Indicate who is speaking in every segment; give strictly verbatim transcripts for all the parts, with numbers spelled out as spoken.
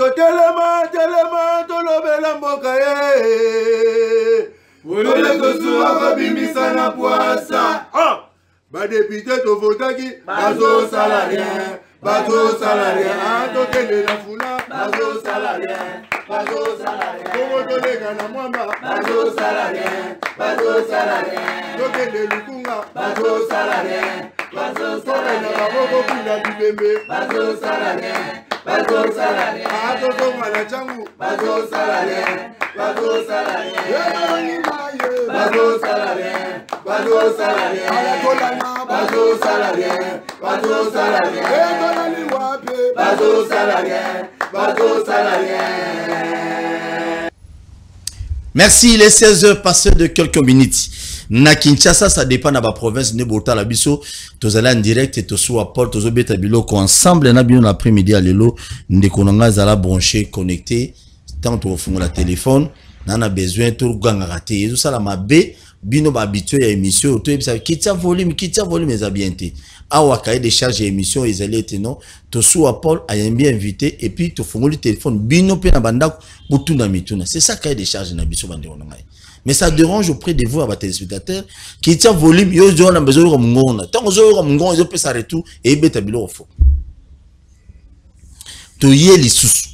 Speaker 1: Telema, telema, tolobela mboka ye. Olele tosua kabimisa na poasa. Ah! Ba député to votaki, bazo salarien, bazo salarien. Ah, tokende na fula, bazo salarien, bazo salarien. Togo tolega na mwamba, bazo salarien, bazo salarien. Tokende lukunga, bazo salarien, bazo salarien. Na baboko pila bibembe, bazo salarien. Bazo salarien, ah toto mwana changu. Bazo salarien, bazo salarien. Bazo salarien, bazo salarien. Bazo salarien, bazo salarien. Bazo salarien, bazo salarien.
Speaker 2: Merci, les seize heures passées de quelques minutes. Na Kinshasa, ça dépend de la province de Bota la biso. Tous allez en direct et tous à Paul, tous au bêta biloko ensemble. Na bien l'après-midi à l'élo, nous konanga zala branché connecté. Tant au fond la téléphone, n'en a besoin tout gang raté. Et tout ça la mabé, bino ba habitué à émission. Tout ça quitte volume, quitte volume les habienté. Awa cahier de charge émission ils allaient être non. Tous à Paul a bien invité et puis tout fond le téléphone bino pe na banda butuna mituna. C'est ça cahier de charge na biso bande on mais ça dérange auprès de vous à votre téléspectateur qui tient volume yo zo na besoin comme ngona tant zo comme ngona zo peut s'arrêter tout et beta bilo fo to yé li susu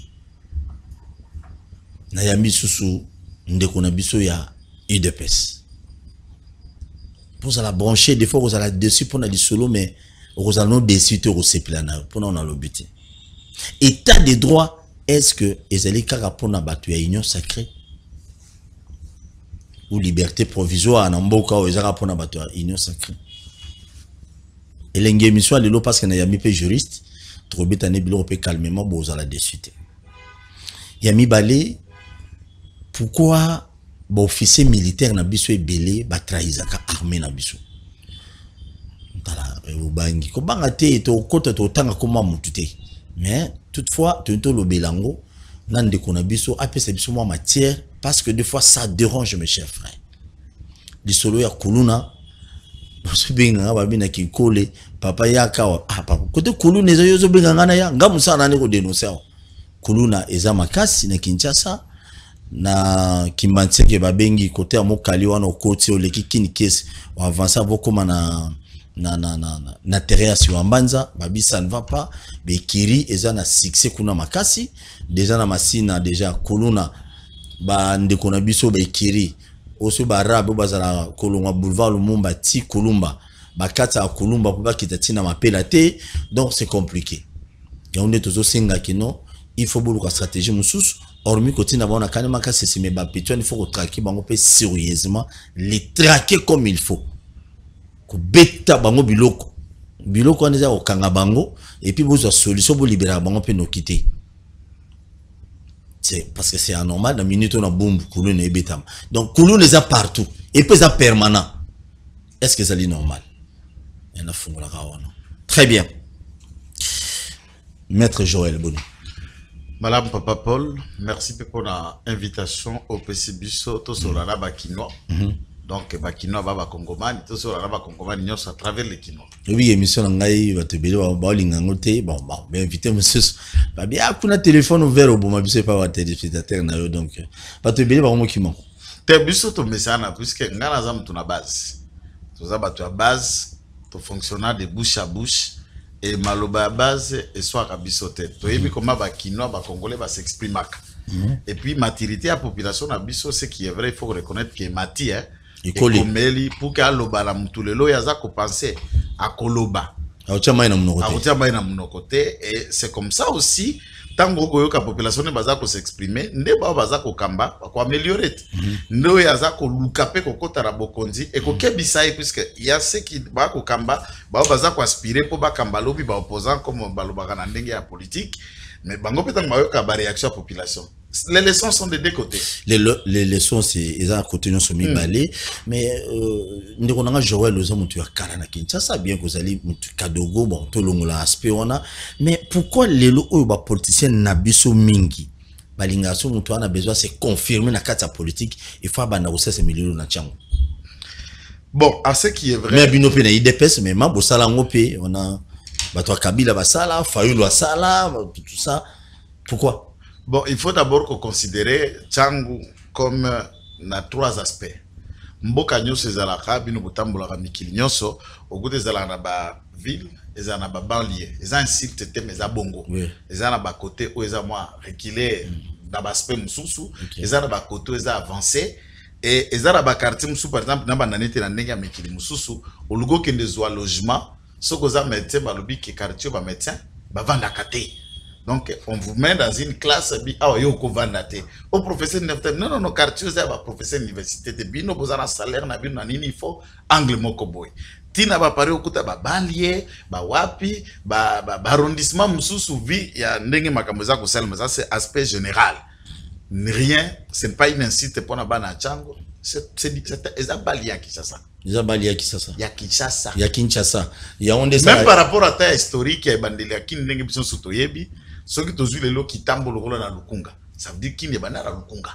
Speaker 2: na yambi susu ndeko na biso ya U D P S pour ça la brancher des fois vous allez dessus pour na di solo mais vous allez nous dessus te reseplana pour on a le but état de droit est-ce que ezali kaka pour na batu ya union sacrée ou liberté provisoire na mboka o ezaka pona bato ya union sacrée elenge émission lelo parce que na yami pe juriste trop betane bilo pe calmement boza la dessuite yami balé pourquoi ba officier militaire na biso ebele ba trahizaka armée na biso tala ubangi ko banga te to kota to tanga koma mututé mais toutefois to lo belango nande kona biso apesa biso mo matière parce que des fois ça dérange mes chers frères. Di solo ya kuluna parce que benga babina ki kole papa ya kawa ah papa côté kuluna ezo yozo benga ngana ya ngamu sana ne ko dénoncer kuluna eza makasi na Kinshasa na kimantseke babengi côté amokali wana okoti oleki kini kesi wa avancer bokoma na na na na na terrain sur Mbanza babi ça ne va pas bekiri eza na succès kuna makasi déjà na masina déjà kuluna ba ndeko na biso ba ekiri oso ba arabe bazala kolonga boulevard Lumumba ti Kolumba ba kata Kolumba pour ba kitatina mapela te donc c'est compliqué et on est toujours singa kino il faut beaucoup de stratégie mususu hormis côté na bona kanema ka c'est mais ba pétion il faut traquer bango pe sérieusement les traquer comme il faut ko beta bango biloko biloko on est au kanga bango et puis vous solution pour libérer bango pe no quitter. C'est parce que c'est anormal, dans une minute on a boum, Kouloune et Bétam. Donc Kouloune les a partout. Et puis ça permanent. Est-ce que ça est normal? Il y en a fou la rawana. Très bien. Maître Joël Boni.
Speaker 3: Madame Papa Paul, merci pour l'invitation au P C Bisso, tout sur la Bakinois. Donc Bakinois Baba Kongoman, tout sur la Kongoman, nous à travers les Kinois.
Speaker 2: Oui, émission ngai va te bélo ba lingangote bon bon bien invité monsieur ba bien kuna téléphone ouvert au bon ma biso pas wa téléspectateur na yo donc ba te bélo ba mo kimo
Speaker 3: te biso to mesana puisque ngana za mtu na base to za batu ya base to fonctionnaire de bouche à bouche et maloba ya base et soit ka biso te to yebi comment ba kinois ba congolais ba s'exprimer et puis maturité à population na biso ce qui est vrai il faut reconnaître que mati hein et komeli pour que aloba la mutulelo yaza ko penser à koloba
Speaker 2: aotia mai na munoko
Speaker 3: aotia mai na munoko te et c'est comme ça aussi tango ko yoka population ne baza ko s'exprimer nde ba baza ko kamba ko améliorer ndo yaza ko lukape ko kota la bokonzi et ko kebisa puisque il y a ceux qui ba ko kamba ba baza ko aspirer pour ba kamba lobi ba opposant comme baloba kana ndenge ya politique mais bango petang ba yoka ba réaction à population. Les leçons sont de deux côtés.
Speaker 2: Les, le, les leçons, c'est ils ont côté nous sont mis balés, mais nous on a joué les hommes tu as carana Kinshasa bien que vous allez kadogo bon tout le monde l'a aspect on a, mais pourquoi les lots ba politiciens nabiso mingi balingaso mutu ana besoin c'est confirmer na carte politique il faut abana aussi ces millions na tchango.
Speaker 3: Bon, à ce qui est vrai.
Speaker 2: Mais bino pe na I D P S mais ma bosala ngopé on a bato Kabila basala, Fayulu basala tout ça. Pourquoi?
Speaker 3: Bon, il faut d'abord considérer Tchangu comme euh, na trois aspects. Mboka nyonso ezalaka bino botambolaka mikili nyonso okuti ezalaka na ba ville ezala na ba banlieue eza un site te eza bongo eza na ba côté où eza moi reculé na ba aspect mususu eza na ba côté où eza avancé et eza na ba quartier mususu par exemple na ba nanete na ndenge ya mikili mususu olugo kende zwa logement soko za médecin balobi ke quartier ba médecin ba vanda kate. Donc, on vous met dans une classe, ah, yo, ko vandate. Au professeur, non, non, non, quartier, c'est un professeur d'université, de bino, vous avez un salaire, na bino, il faut angle moko boy. Tina ba pare okuta ba banlieue, ba wapi, ba ba arrondissement mususu vi ya ndenge makambo za ko salma, ça c'est aspect général. Rien, c'est pas une incite pour na bana Tchango, c'est c'est c'est bali ya Kinshasa.
Speaker 2: Ils ont bali ya Kinshasa.
Speaker 3: Ya Kinshasa.
Speaker 2: Ya Kinshasa. Ya onde ça.
Speaker 3: Même par rapport à ta historique ya bandeli ya kin ndenge biso sotoyebi. Ce qui tozui lelo kitambo lokolo na Lukunga, ça veut dire qu'il n'y a pas na Lukunga.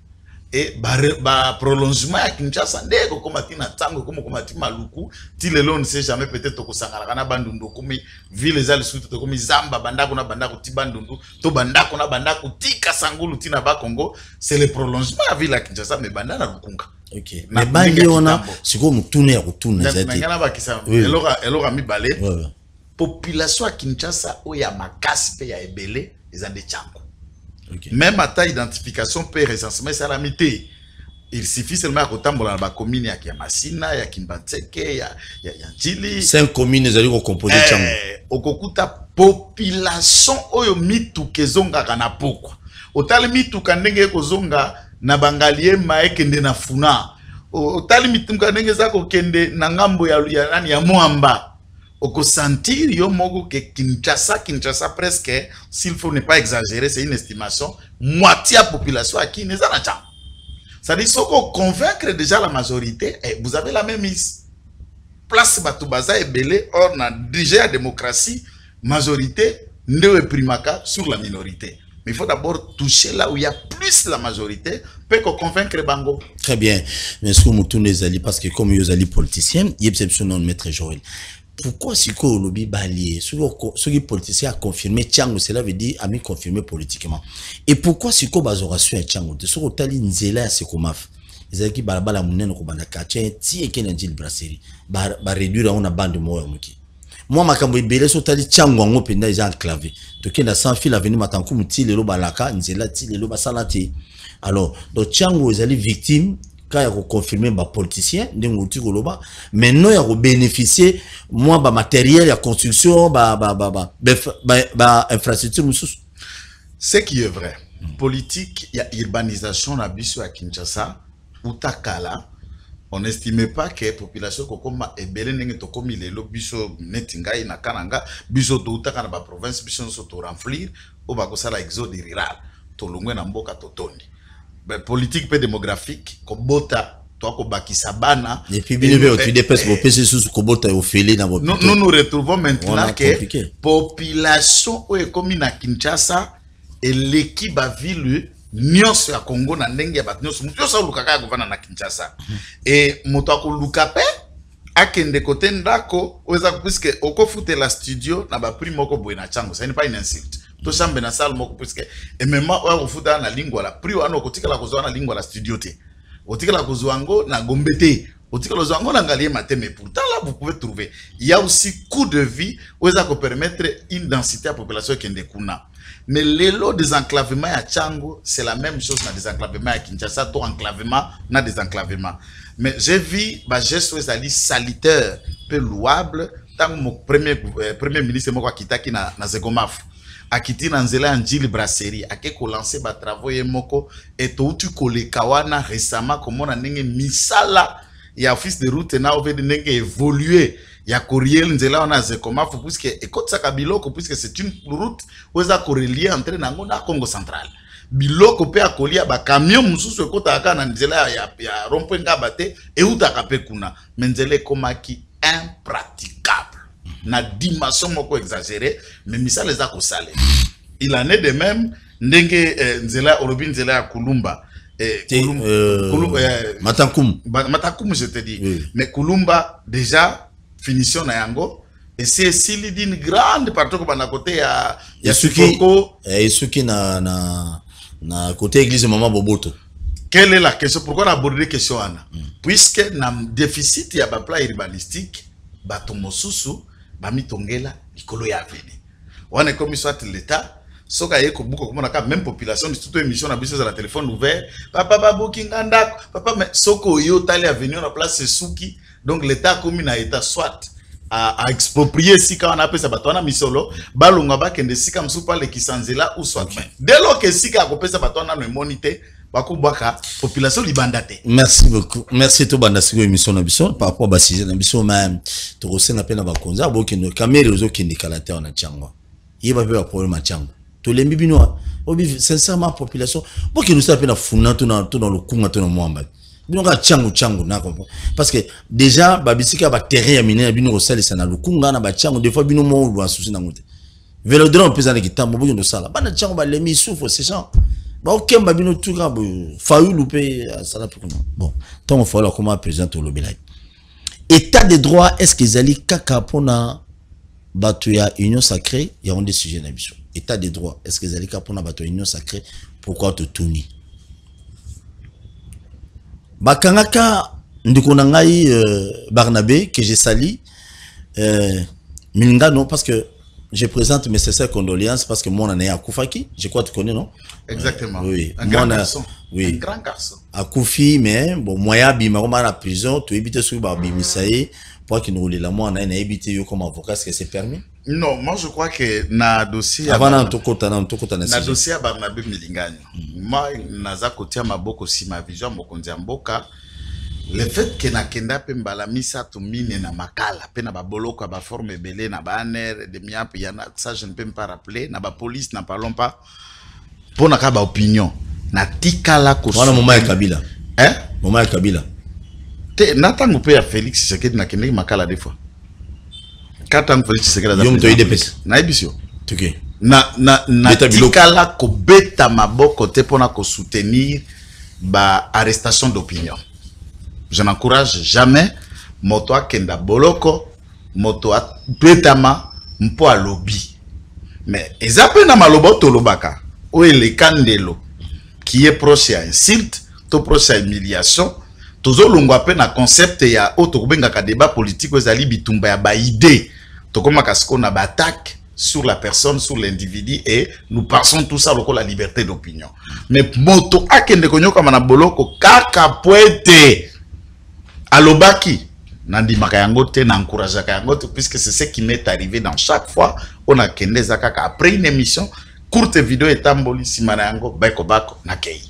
Speaker 3: Et ba prolongement à Kinshasa ndeko koma tina Tchango comme koma tima Luku, ti lelo on ne sait jamais peut-être ko sangala na bandundu comme ville za lisutu to comme zamba bandako na bandako ti bandundu to bandako na bandako ti kasangulu tina ba Congo, c'est le prolongement à ville à Kinshasa mais bandana Lukunga.
Speaker 2: OK. Mais bali ona siko mutune ya kutuna zati.
Speaker 3: Ngana ba kisa elora elora mi balé. Population à Kinshasa où il y a makasi pe ya ebele ils ont des Tchango. Okay. Même à ta identification pe recensement c'est la mité. Il suffit seulement à tambola ba commune ya Kiamasina, ya Kimbatseke, ya ya Njili. Cinq communes zali ko composer Tchango. Eh, okokuta population oyo mituke zonga kana pokwa. Otali mituka ndenge kozonga na bangalie maekende na funa. Otali mituka ndenge zako kende na ngambo ya ya nani ya Mwamba. Oko sentir yo moko que Kinshasa, Kinshasa presque, s'il faut ne pas exagérer, c'est une estimation, moitié de la population à qui n'est pas Tchango. Ça dit, si on convaincre déjà la majorité, eh, vous avez la même mise. Place Batoubaza et Belé, or on a déjà la démocratie, majorité, ne primaka sur la minorité. Mais il faut d'abord toucher là où il y a plus la majorité, peut qu'on convaincre Bango.
Speaker 2: Très bien. Mais ce que nous tournons les alliés, parce que comme ils sont politiciens, il y a exception de maître Joël. Pourquoi si que le lobby balié, ce qui est politicien a confirmé Tchango, cela veut dire a mis confirmé politiquement. Et pourquoi si que bazoration est Tchango, de ce que tali nzela c'est comme af, ils ont dit balabala munen ko bandaka tien ti et ken ndil brasserie, ba ba réduire on a bande moya muki. Moi makambo ibele so tali Tchango ngo penda ils enclavé. To ken sans fil avenir matanku muti lelo balaka nzela ti lelo basalati. Alors donc Tchango ils allaient victimes quand il y a confirmé les politiciens, mais non, il y a bénéficié moi bah matériel, la construction, bah bah bah bah bah infrastructure.
Speaker 3: Ce qui est vrai, politique, il y a urbanisation à Bissau à Kinshasa ou Takala. On n'estimait pas que la population comme est belle n'engé to comme il est le Bissau netinga ina kananga Bissau to utaka na ba province Bissau so to remplir ou ba ko sala exode rural to longwe na mboka to tondi. Politique peu démographique kobota toi ko bakisa bana
Speaker 2: et puis bien bien tu dépêches pour passer sous kobota au félé dans votre
Speaker 3: nous nous retrouvons maintenant que population est comme na Kinshasa et l'équipe a ville nyonso ya Congo na ndenge ya bat nyonso mutu sa lukaka ya govana na Kinshasa et moto akoluka pe akende côté ndako oza puisque okofute la studio na ba prix moko boy na Tchango ça n'est pas une insulte. To chambe na salle moko puisque et même wa kufuta na lingua la pri wana okotika la kozwa na lingua la studio te otika la kozwango na gombete otika la kozwango na ngalie mateme pourtant là vous pouvez trouver il y a aussi coût de vie où ça peut permettre une densité à population qui est kuna mais l'élo désenclavement à Tchango c'est la même chose na désenclavement à Kinshasa to enclavement na désenclavement mais j'ai vu ba geste où ça dit salutaire peu louable tant mon premier euh, premier ministre moko akitaki na na Zegomaf akiti na nzela Njili brasserie ake ko lancer ba travaux ye moko et to tu koleka wana récemment comme on a ndenge misala ya office de route na over ndenge évoluer ya courriel nzela wana Zekoma puisque ekotsa ka biloko puisque c'est une route oza ko relier entre nango na Congo central biloko pe akolia ba camion mususu ekota aka na nzela ya ya rond-point ngabate e utaka pe kuna menzele komaki impraticable na dimension moko exagérée mais misala za ko sale il en est de même ndenge eh, nzela orobi nzela ya Kulumba eh, Kulumba,
Speaker 2: euh,
Speaker 3: Kulumba eh,
Speaker 2: Matakum
Speaker 3: Matakum je te dis
Speaker 2: oui.
Speaker 3: mais Kulumba déjà finition na yango et c'est s'il d'une grande partie comme à côté ya
Speaker 2: ya Sifoko et Suki na na na côté église Maman Boboto.
Speaker 3: Quelle est la question? Pourquoi on a abordé la question Anna? Mm. Puisque na déficit ya ba plan urbanistique bato mosusu ba mitongela likolo ya veni. On est comme soit l'état soka yeko buko comme on a même population de toute émission na biso la téléphone ouvert papa babuki ngandako papa mais soko yo tali avenue na place Suki donc l'état commune a état soit à, à exproprier si quand on appelle ça batona misolo balonga ba kende sika msupa le kisanzela ou soit okay. Dès lors que sika akopesa batona no monité bakubaka population libandate.
Speaker 2: Merci beaucoup. Merci to banda siko émission na biso par rapport à sujet na biso même to rosenga pena bakonza boki no caméra ozo kindi kalater na chango. Yeba pe ba problème à chango. To lembi bino obi sincèrement population boki nous sapena funa to na to dans le kunga to na mwamba. Bino ka chango chango na comprend parce que déjà babisika ba terrain ya mine bino rosali sana lukunga na ba chango des fois bino mo lwa susi na ngote. Vélodrome pesa na kitambo boki no sala. Bana chango ba lemi souffre ces gens. Bah ok, bah bino tout cas, failli louper ça là pour nous. Bon, tant on fait là comment présenter au lobby. État de droit, est-ce qu'ils allaient kaka pour na batuya union sacrée? Il y a un des sujets d'ambition. État de droit, est-ce qu'ils allaient kaka pour na batuya union sacrée? Pourquoi te tourner? Bah kangaka ndikonangai Barnabé que j'ai sali euh, Milinga non parce que je présente mes sincères condoléances parce que moi on est à Koufaki, je crois que tu connais non?
Speaker 3: Exactement.
Speaker 2: Euh, oui.
Speaker 3: Un grand garçon.
Speaker 2: Oui.
Speaker 3: Un grand garçon. À
Speaker 2: Koufi, mais bon, moi ya bima à la prison, tu évites sur ba bimisaye pour qu'il nous roule la moi on a évité yo comme avocat, est-ce que c'est permis?
Speaker 3: Non, moi je crois que na dossier
Speaker 2: avant na tokota na tokota na
Speaker 3: na dossier à Barnabé Milinganyo. Moi naza kotia maboko si ma vision mokonzi mboka. Le fait que na kenda pe mbala misa to mine na makala pe na ba boloko ba forme belé na banner de miap yana ça je ne peux pas rappeler na ba police na parlons pas pour na ka ba opinion na tikala ko
Speaker 2: wana moma ya Kabila
Speaker 3: hein
Speaker 2: moma ya Kabila
Speaker 3: te natango pe ya Félix Tshisekedi na kenda makala des fois katango Félix Tshisekedi
Speaker 2: yom to idepes
Speaker 3: na ebisio
Speaker 2: tuke
Speaker 3: na na na tikala ko beta maboko te pona ko soutenir ba arrestation d'opinion. Je n'encourage jamais moto a kenda boloko, moto a betama, mpo a lobby. Mais ezape na malobo tolobaka, ou le kandelo, qui est proche à insulte, to proche à humiliation, tozo longwa pe na concept ya auto kubenga ka débat politique ezali bitumba ya ba idée. To koma kasko na ba attaque sur la personne, sur l'individu et nous passons tout ça pour la liberté d'opinion. Mais moto a kende konyo kama na boloko kaka poete. Alobaki, nandi makayangote, n'encourage kayangote, puisque c'est ce qui m'est arrivé dans chaque fois. On a kende zakaka après une émission, courte vidéo et tamboli simanayango, bako bako, nakei.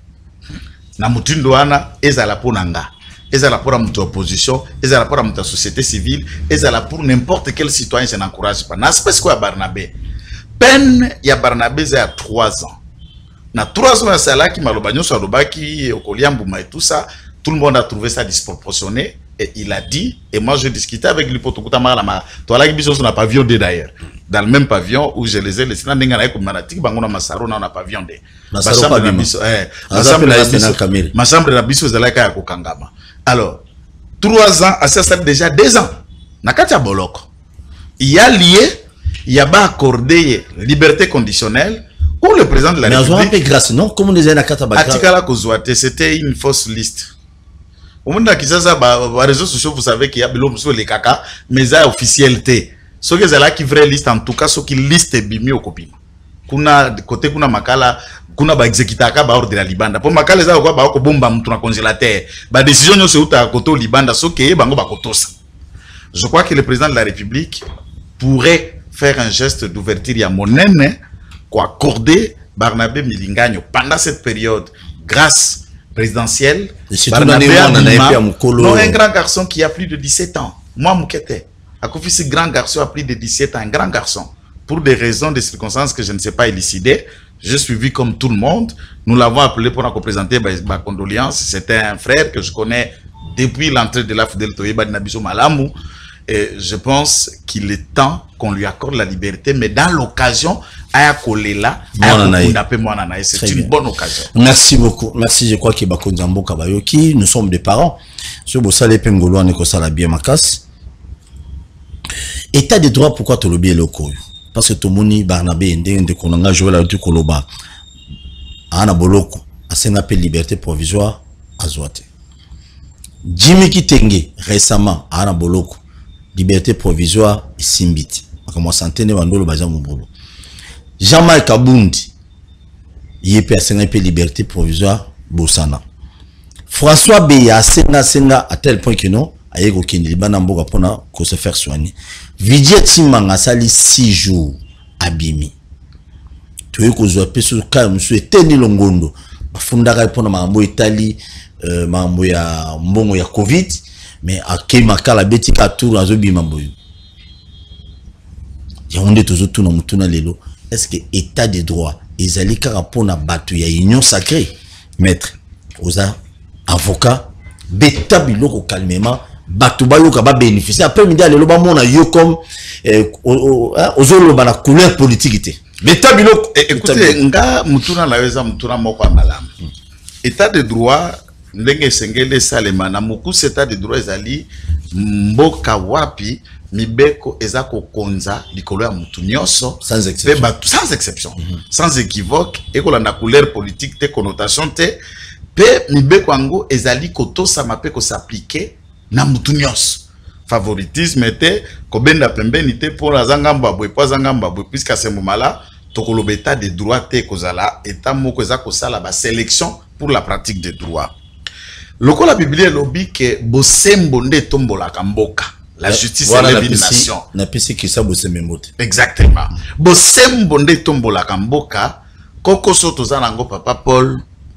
Speaker 3: Na mutindo ana, ezala pour nanga, ezala pour la opposition, ezala pour la société civile, ezala pour n'importe quel citoyen, je n'encourage pas. N'aspect quoi Barnabé? Peine ya Barnabé, c'est à trois ans. Na trois ans, c'est là qui m'a l'obagnon sur l'obaki, au Koliambouma et tout ça. Tout le monde a trouvé ça disproportionné et il a dit, et moi je discutais avec lui pour tout le monde, toi là, on n'a pas viandé d'ailleurs. Dans le même pavillon où je les ai laissés, on a comme manatique, on n'a pas viandé. Ma chambre de la biso, c'est là qu'il y a Kokangama. Alors, trois ans, à ça, ça déjà deux ans. Nakatia Bolok. Il y a lié, il y a pas accordé liberté conditionnelle. Où le président de la République.
Speaker 2: Grâce, non? Comment les
Speaker 3: Atikala Kozouate, c'était une fausse liste. Au monde qui ça, les réseaux sociaux, vous savez qu'il y a Bilom sur les caca, mais ça officialité. Ce que c'est là qui vraie liste, en tout cas, ce qui liste est bimi au copine. Kuna côté kuna makala, kuna ba exécutaka ba ordre de la libanda. Pour makala ça quoi ba ko bomba mutu na congélateur. Ba décision nyo se uta koto libanda so ke bango ba kotosa. Je crois que le président de la République pourrait faire un geste d'ouverture ya monene quoi accorder Barnabé Milinganyo pendant cette période grâce présidentielle. Barnabé non, un grand garçon qui a plus de dix-sept ans. Moi, Moukete, à Kofi, ce grand garçon a plus de dix-sept ans, un grand garçon. Pour des raisons, des circonstances que je ne sais pas élucider, je suis vu comme tout le monde. Nous l'avons appelé pour nous représenter ma condoléance. C'était un frère que je connais depuis l'entrée de la Fidèle Toyeba de Nabiso Malamou. Et je pense qu'il est temps qu'on lui accorde la liberté, mais dans l'occasion, c'est une bonne occasion.
Speaker 2: Merci beaucoup. Merci, je crois que Bakonzambo Kabayoki, nous sommes des parents. Ce beau salé pengolo en écosse la bien makas. état de droit pourquoi tu lobby le koyo parce que tomoni Barnabé ndenge konanga jouer la tu koloba ana boloko asenga pe liberté provisoire azwate Jimmy Kitenge récemment ana boloko liberté provisoire simbiti akamo santene bandolo baza mubolo Jean-Marc Kabundi yepe asenga pe liberté provisoire bosana François Beya senga senga à tel point que non ayeko kindi bana mboka pona ko se faire soigner Vidier Timanga sali six jours abimi tu yeko zo peso ka monsieur eteni longondo bafundaka pona mambo Italie euh, mambo ya mbongo ya Covid mais akema kala betika tour azobima mboyo ya onde tozo tuna mutuna lelo est-ce que état de droit ezali kaka pona batu ya union sacrée maître oza avocat beta biloko calmement batu bayoka ba bénéficier après midi lelo ba mona yo comme ozolo ba la couleur politique té beta biloko
Speaker 3: écoutez nga mutuna la weza mutuna moko malamu état de droit ndenge sengele salema na mukusa état de droit ezali mboka wapi mibeko eza kokonza likolo ya mutu nyonso
Speaker 2: sans exception
Speaker 3: sans exception mm -hmm. sans équivoque ekolanda couleur politique te connotation te pe mibeko ango ezali kotosa mape ko s'appliquer na mutu nyonso favoritisme te kobenda pembeni te pour azanga mbabwe po azanga mbabwe puisque c'est mala tokoloba état de droit te kozala état moko eza kosala ba sélection pour la pratique des droits loko la Bible lobi ke bosembo nde tombola kamboka la justice voilà, et l'élimination
Speaker 2: na pesi ki sa bosembo te
Speaker 3: exactement bosembo nde tombola kamboka koko soto za nango papa Paul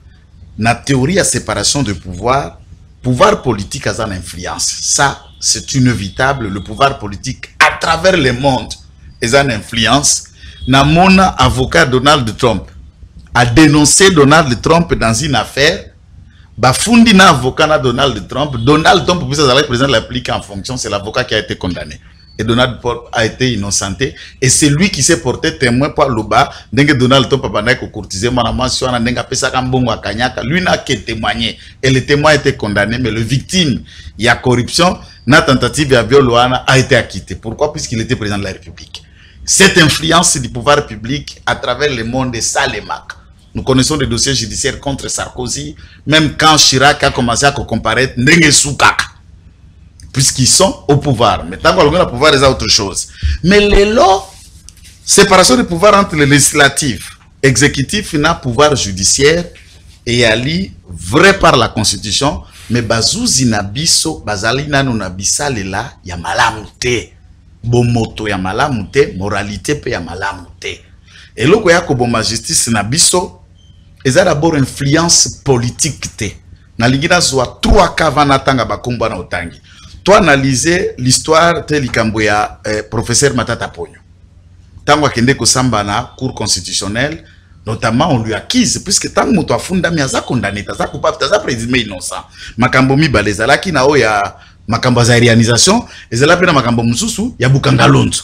Speaker 3: na théorie à séparation de pouvoir pouvoir politique a une influence ça c'est inévitable le pouvoir politique à travers le monde a une influence na mona avocat Donald Trump a dénoncé Donald Trump dans une affaire bafundi na avocat na Donald Trump Donald Trump pour ça le président l'applique en fonction c'est l'avocat qui a été condamné et Donald Trump a été innocenté et c'est lui qui s'est porté témoin par le bas dengue Donald Trump a bandai ko courtiser mana mention na denga pesa kambongo akanyaka lui n'a que témoigné et le témoin a été condamné mais le victime il y a corruption na tentative ya viol a été acquitté pourquoi puisqu'il était président de la République cette influence du pouvoir public à travers le monde est ça les marques. Nous connaissons des dossiers judiciaires contre Sarkozy, même quand Chirac a commencé à comparaître Ndenge Soukaka, puisqu'ils sont au pouvoir. Mais tant qu'on a le pouvoir, c'est autre chose. Mais les lois, séparation des pouvoirs entre le législatif, exécutif, et le pouvoir judiciaire, et ali vrai par la Constitution, mais bazouzi nabiso, bazali nanu nabisa lela, ya malamute, bomoto ya malamute, moralité pe ya malamute. Et là, il y a justice nabiso, et ça d'abord influence politique te. Na lingina zwa trois cas vana tanga bakumba na otangi. Toi analyser l'histoire te likambo ya eh, professeur Matata Ponyo. Tango akende ko samba na cour constitutionnelle, notamment on lui acquise puisque tango moto afunda mi aza condamné, taza coupable, taza présumé innocent. Makambo mi balezala ki na o ya makambo za réalisation, ezala pe na makambo mususu ya bukanga lonzo.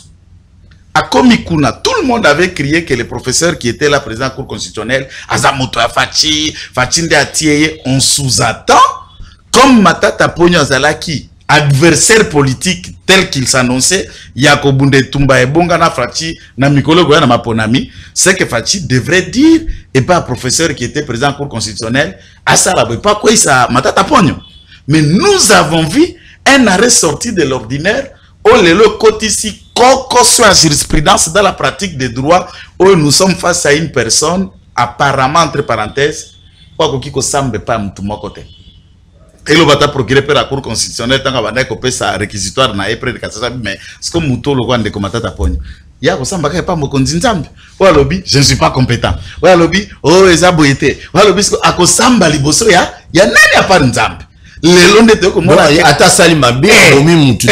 Speaker 3: À Komikuna, tout le monde avait crié que le professeur qui était là, président de la Cour constitutionnelle, Azamoto Fachi, Fatinde Atieye, on sous-attend, comme Matata Ponyo Azalaki, adversaire politique tel qu'il s'annonçait, Yakobunde Tumba et Bongana Fachi, Namikolo Goyana Maponami, c'est que Fachi devrait dire, et pas un professeur qui était président de la Cour constitutionnelle, Asalabe, pas quoi ça, Matata Ponyo. Mais nous avons vu un arrêt sorti de l'ordinaire, oh le côté ici, Coco soit jurisprudence dans la pratique des droits où nous sommes face à une personne apparemment entre parenthèses quoi qui ko semble pas mtu côté et le bata procureur par la cour constitutionnelle tant que ko pesa réquisitoire na epre de katasa mais ce comme muto le kwande ko Matata Ponyo ya ko samba ka pas mo konzinzambe wa lobi je ne suis pas compétent wa lobi oh ezaboyete wa lobi ko ko samba liboso ya ya nani a part nzambe le londe te ko mona
Speaker 2: ata sali mabe omi mutu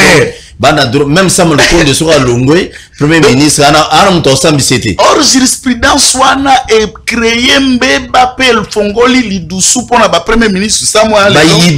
Speaker 2: même ça, le compte de Sora Longwe, Premier ministre,
Speaker 3: or, jurisprudence wana est créé Mbapel Fongoli Lidoussou pour la Premier ministre Samuel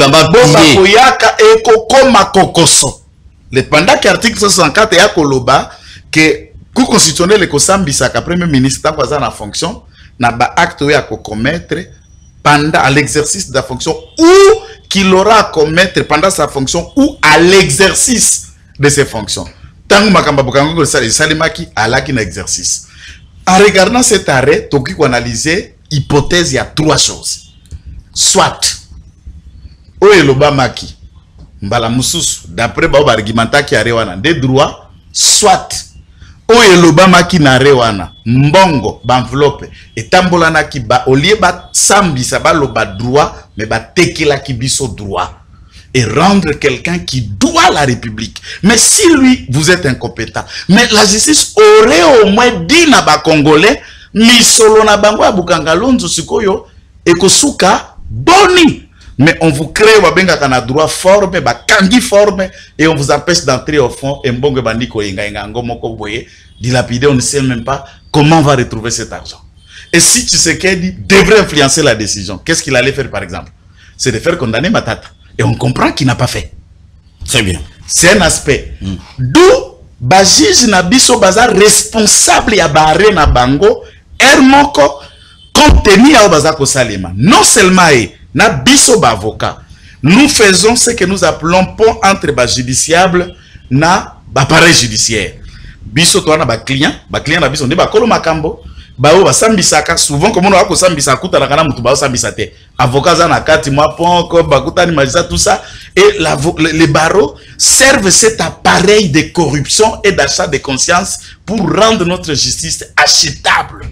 Speaker 3: Boyaka et Kokoma Kokoso. Le pendant qu'article soixante-quatre est à Koloba, que Cour constitutionnelle et Kosambi Saka Premier ministre dans la fonction, n'a pas acte à commettre pendant l'exercice de la fonction ou qu'il aura à commettre pendant sa fonction ou à l'exercice de ses fonctions. Tango makamba bokango salimaki alaki na exercice. En regardant cet arrêt, toki ko analyser hypothèse, il y a trois choses. Soit oye lobamaki mbala mususu d'après ba argumenta ki arewana des droits, soit oye lobamaki na arewana mbongo ba enveloppe etambolana ki ba olie ba sambisa ba loba droit mais ba tekela ki biso droit et rendre quelqu'un qui doit la République. Mais si lui, vous êtes incompétent, mais la justice aurait au moins dit na ba Congolais, mi solo na bango ya bukangalonzo sikoyo, et kosuka boni. Mais on vous crée, wabenga kana droit forme, ba kangi forme, et on vous empêche d'entrer au fond, et mbongo bandiko inga inga ngomoko boye, dilapidé, on ne sait même pas comment on va retrouver cet argent. Et si Tshisekedi devrait influencer la décision, qu'est-ce qu'il allait faire par exemple? C'est de faire condamner Matata. Et on comprend qu'il n'a pas fait.
Speaker 2: Très bien.
Speaker 3: C'est un aspect. Mm. D'où, Bajij Nabiso Baza responsable ya barre na bango, Hermoko, contenu ya Baza Kosalema. Non seulement, Nabiso ba avocat, nous faisons ce que nous appelons pont entre ba judiciable na ba appareil judiciaire. Biso to na ba client, ba client na biso nde ba kolo makambo. Bao basambisaka souvent comme on a kosambisa kuta na kana mutu bao sambisa te avocat za na kati mwa ponko bakuta ni magistrat tout ça et la, les barreaux servent cet appareil de corruption et d'achat de conscience pour rendre notre justice achetable.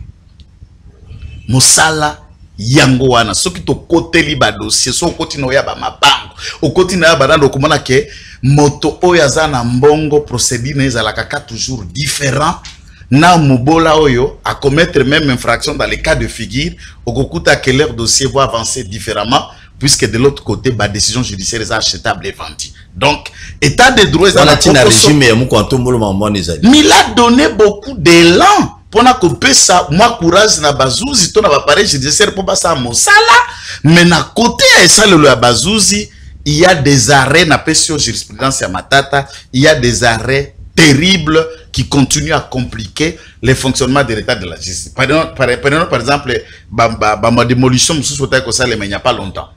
Speaker 3: Mosala yango wana soki to côté li ba dossier so côté no ya ba mabango au côté na ba dando komona ke moto oya za na mbongo procédure ezala kaka toujours différent. Na mubola oyo à commettre même infraction dans les cas de figure au kokuta que leur dossier va avancer différemment puisque de l'autre côté la décision judiciaire est achetable et vendue. Donc état de droit il a donné beaucoup d'élan pour na couper ça moi courage na bazouzi to na appareil judiciaire pour passer à mosala mais na côté ça le bazouzi il y a des arrêts na pesio jurisprudence ya Matata, il y a des arrêts terribles qui continuent à compliquer le fonctionnement de l'état de la justice. Prenons par, par, par exemple ma démolition il n'y a pas longtemps.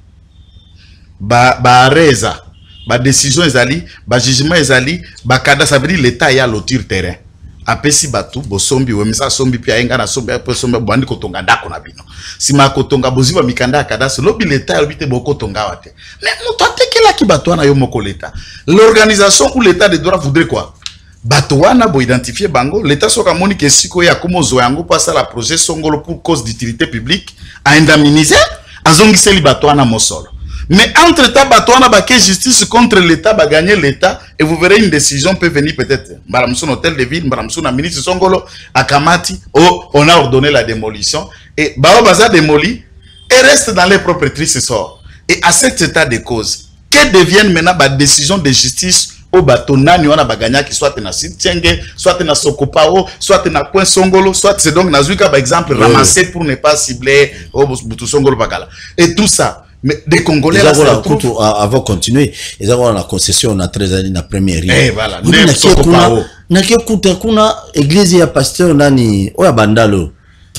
Speaker 3: Ba ba reza, ba décision ezali, ba jugement ezali, ba kada ça veut dire l'état y a lotir terrain. Apesi batu bo sombi we misa sombi pia enga na sombi apo sombi bandi kotonga ndako na bino. Si ma kotonga boziba mikanda ya kada so lobi l'état lobite boko tonga wate. Mais muto atekela ki batu na yo moko l'état. L'organisation ou l'état de droit voudrait quoi? Batouana bo identifier bango l'état soka moni ke siko ya kumozo yango passa la projet songolo pour cause d'utilité publique à indemniser azongiseli batouana mosolo. Mais entre temps batouana ba ke justice contre l'état ba gagner l'état et vous verrez une décision peut venir peut-être madame son hôtel de ville madame son ministre songolo akamati oh on a ordonné la démolition et ba baza démoli et reste dans les propriétaires sort. Et à cet état de cause que deviennent maintenant ba décision de justice au bateau nani wana baganya qui soit na Sintenge, soit na Sokopao, soit na Coin Songolo, soit c'est donc nazuka par exemple ramasser pour ne pas cibler au Butu Songolo Bagala. Et tout ça, mais des Congolais là ça trouve
Speaker 2: avant continuer, ils ont la concession na treize années na première rue.
Speaker 3: Eh voilà,
Speaker 2: na Sokopao. Na kuta kuna église ya pasteur nani oya bandalo.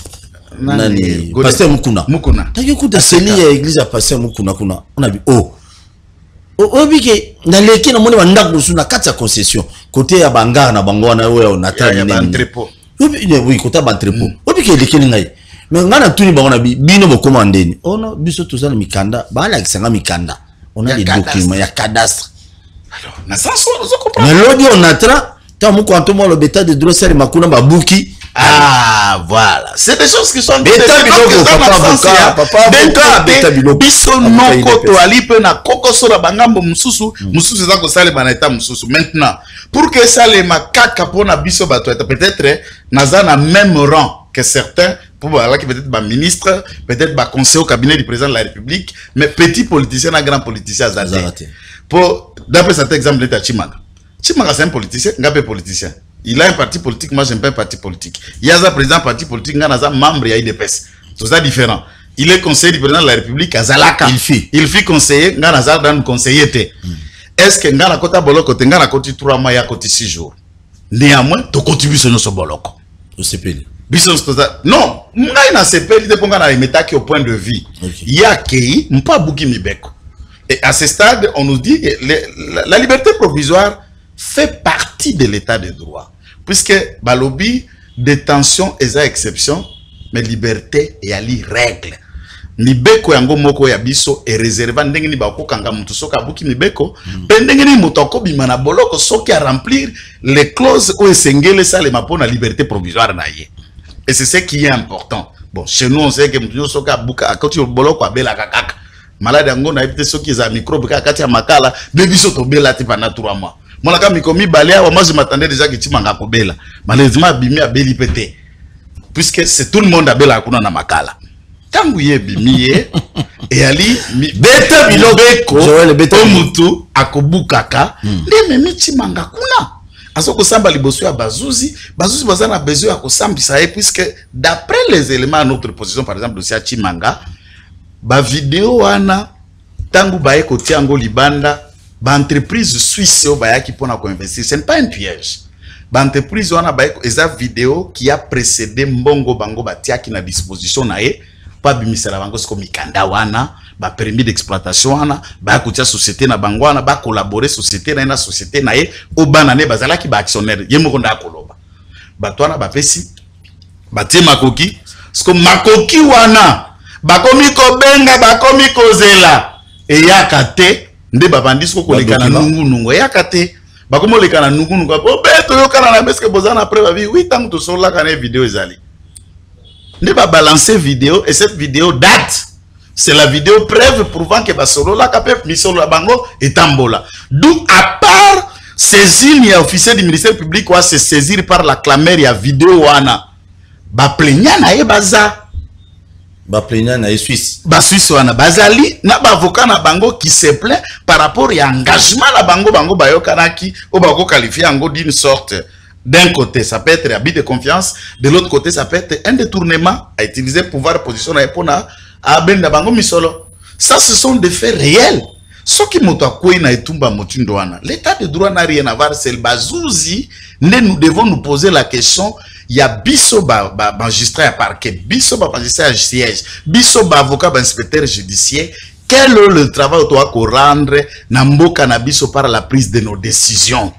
Speaker 2: Nani pasteur Mukuna.
Speaker 3: Mukuna.
Speaker 2: Na kuta seli ya église ya pasteur Mukuna kuna. On a vu oh obike na leki na moni banda kusu na kati ya concession côté ya bangara na bango na oyo na tani
Speaker 3: na entrepôt
Speaker 2: obike oui côté ba entrepôt obike leki ngai mais ngana tuni bango na bino bo commandeni ono biso to zana mikanda ba la kisanga mikanda on a des documents ya cadastre
Speaker 3: alors na sens on comprend
Speaker 2: mais lodi on atra ta mu ko antomo lo beta de droit seri makuna ba buki.
Speaker 3: Ah voilà, c'est des choses qui sont
Speaker 2: des papa
Speaker 3: papa biso non koto ali pe na kokoso na bangambo mususu mususu za ko sale baneta mususu. Maintenant pour que ça les makaka pona biso bato peut-être nazana même rang que certains pour voilà qui peut-être ba ministre peut-être ba conseiller au cabinet du président de la République mais petit politicien na grand politicien azate pour d'après cet exemple d'état Chimanga Chimanga c'est un politicien ngapé politicien. Il a un parti politique, moi j'aime pas un parti politique. Il y a un président parti politique, il y a un membre, il y a I D P S. Tout ça différent. Il est conseiller du président de la République à Zalaka. Il fit. Il fit conseiller, il y a un conseiller. Est-ce que il y a un côté boloko, il y a un côté trois mois, il y a un côté six jours. Néanmoins, tu contribues sur notre boloko.
Speaker 2: Au C P L.
Speaker 3: Non, il y a un C P L, il y a un au point de vue. Il y a Kei, il n'y a pas Bouki Mibeko. Et à ce stade, on nous dit que la liberté provisoire, fait partie de l'état de droit. Puisque balobi, détention est à exception, mais liberté est à li règle. Mibeko yango moko ya biso est réservé ndenge ni bako kanga mutu soka buki mibeko pe ndenge ni mutu akobima na boloko soki a remplir les clauses ou esengele ça les mapona liberté provisoire na ye. Et c'est ce qui est important. Bon, chez nous on sait que mutu soka buka akoti boloko abela kakaka. Malade yango na ebite soki za microbe kakati ya makala be biso to bela ti pendant trois mois. Mona ka mikomi balea moi je m'attendais déjà que timanga ko bela. Malheureusement bimi abeli pété. Puisque c'est tout le monde abela kuna na makala. Tangu ye bimiye et ali beta bilobeko omutu akobukaka ndeme michimanga kuna azoko samba liboso ya bazuzi bazuzi bazana besoin ya kosambisa ye puisque d'après les éléments à notre position par exemple dossier Chimanga ba vidéo wana tangu baye kotia ngo libanda ba entreprise suisse o bayaki pona ko investir ce n'est pas un piège ba entreprise wana baye eza vidéo qui a précédé mbongo bango batiaki na disposition na ye pas bimisela bango siko mikanda wana ba permis d'exploitation wana ba kotia société na bango wana ba collaborer société na na société na ye o bana ne bazalaki ba actionnaire ye moko nda koloba bato wana ba pesi batie makoki siko makoki wana bakomi ko benga bakomi kozela e yakate nde babandi siko kolekana nungu nungu yakate bakomo lekana nungu nungu o beto yo kana na beske bozana après ba vie huit ans to sola kana vidéo ezali ne va balancer vidéo et cette vidéo date. C'est la vidéo preuve prouvant que Basolo la capé mission la bango est tambola. D'où à part saisir les officiers du ministère public ou se saisir par la clameur ya vidéo wana. Ba plaignant na ye baza.
Speaker 2: Ba plaignant na ye Suisse.
Speaker 3: Ba Suisse wana bazali na ba avocat na bango qui se plaint par rapport à engagement la bango bango bayokanaki ou bako qualifier ango d'une sorte. D'un côté, ça peut être un abus de confiance. De l'autre côté, ça peut être un détournement à utiliser pouvoir position à à benda bango misolo. Ça, ce sont des faits réels. Ce qui m'a dit na etumba motundoana. L'état de droit n'a rien à voir. C'est le bazouzi. Nous devons nous poser la question. Il y a biso ba ba magistrat à parquet, biso ba magistrat à siège, biso ba avocat ba inspecteur judiciaire. Quel est le travail que doit rendre namboka na biso par la prise de nos décisions?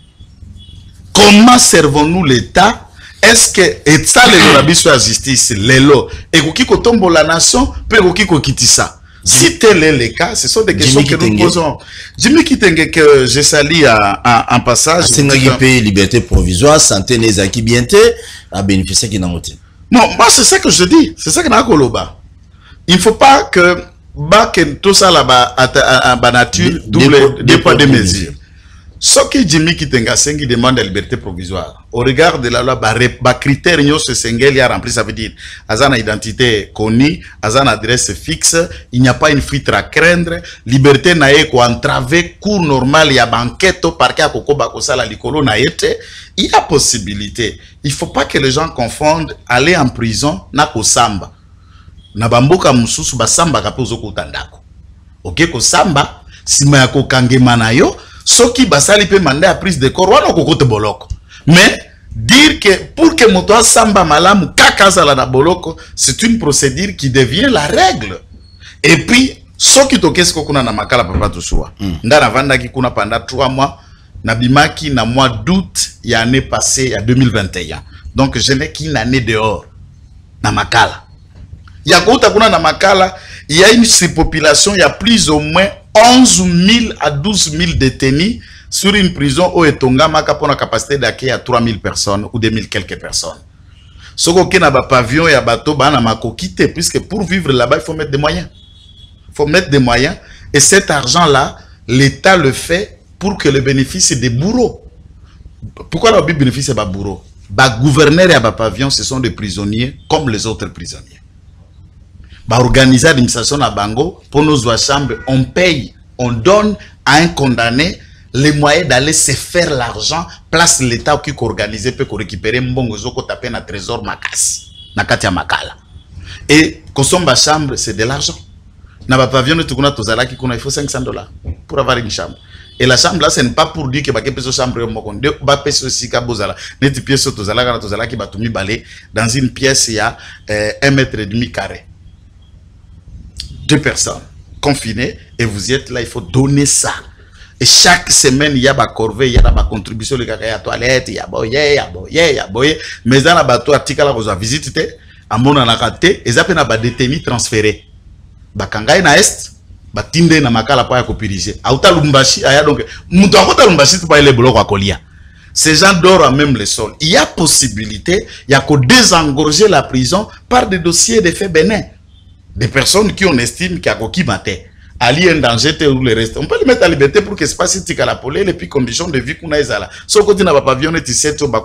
Speaker 3: Comment servons-nous l'État? Est-ce que et ça les rabbis sur la justice lelo et qui kotombo la nation peut qui kokitisa? Si tel est le cas, ce sont des questions Jimmy que nous posons. Jimmy Kitenge que je salue en passage.
Speaker 2: C'est une liberté provisoire, santé les acquis bienté à bénéficier qui n'a pas.
Speaker 3: Non, moi c'est ça que je dis. C'est ça que n'a koloba. Il ne faut pas que bah que tout ça là-bas à ba nature double deux poids deux mesures. Ce qui Jimmy Kitenga Sengi demande la liberté provisoire. Au regard de la loi, bah critères n'y se sengel y a rempli, ça veut dire, azana identité connue, azana adresse fixe, il n'y a pas une fuite à craindre, liberté nae ko entraver cours normal y a banquette au parquet à koko bakosa la likolo naete, il y a possibilité. Il faut pas que les gens confondent aller en prison na ko samba. Na bamboka mususu ba samba kapozo ko tandako. Ok ko samba, si ma ko kangema na yo, ce qui basali peut demander à prise de corps, ou alors boloko. Mais dire que pour que moto samba malamu kakazala na boloko, c'est une procédure qui devient la règle. Et puis, ce qui toke ce qu'on a na makala papa toshua. Ndana vanda ki kuna pendant trois mois, na bimaki na mois d'août, il y a année passée, il y a deux mille vingt et un. Donc je n'ai qu'une année dehors na makala. Il y a kouta kuna na makala, il y a une surpopulation, il y a plus ou moins onze mille à douze mille détenus sur une prison où Etongama a une capacité d'accueil à trois mille personnes ou deux mille quelques personnes. Ce qu'on a un pavillon et un bateau, on a quitté, puisque pour vivre là-bas, il faut mettre des moyens. Il faut mettre des moyens. Et cet argent-là, l'État le fait pour que le bénéfice des bourreaux. Pourquoi le bénéfice est des bourreaux? Le gouverneur et le pavillon, ce sont des prisonniers comme les autres prisonniers. Bah, organiser l'administration à Bango, pour nos chambres, on paye, on donne à un condamné les moyens d'aller se faire l'argent, place l'État qui organise, peut récupérer mbongo zoko taper na trésor makasi, na katia makala. Et consomme la chambre, c'est de l'argent. Na ba pavillon tu kuna tozala qui kuna il faut cinq cents dollars pour avoir une chambre. Et la chambre là, ce n'est pas pour dire que ba kepeso chambre yo moko, de ba peso sika bozala. Neti pièce tozala kana tozala ki batumi balé dans une pièce il y a euh, un mètre et demi carré. Deux personnes confinées et vous y êtes là, il faut donner ça. Et chaque semaine, il y a des corvée, il y a des contributions, il y a des toilettes, il y a boye, il y a boye, il y a boye. Mais dans la bateau, article là, vous avez visité, à mon anakate, et ça peut être des détenus transférés. Bakanga na est, batinde na makala pa ya kopirige. Auta lumbashi, aya donc, mutu akota lumbashi tu pa ile bloc à kolia. Ces gens dorment à même le sol. Il y a possibilité, il y a que désengorger la prison par des dossiers de faits bénins. Des personnes qui on estime qu'il y a qui maté. Ali un danger ou le reste. On peut le mettre à liberté pour que ce passe ici à la police et puis conditions de vie qu'on a là. Sauf que tu n'as pas pavillon et tu sais tu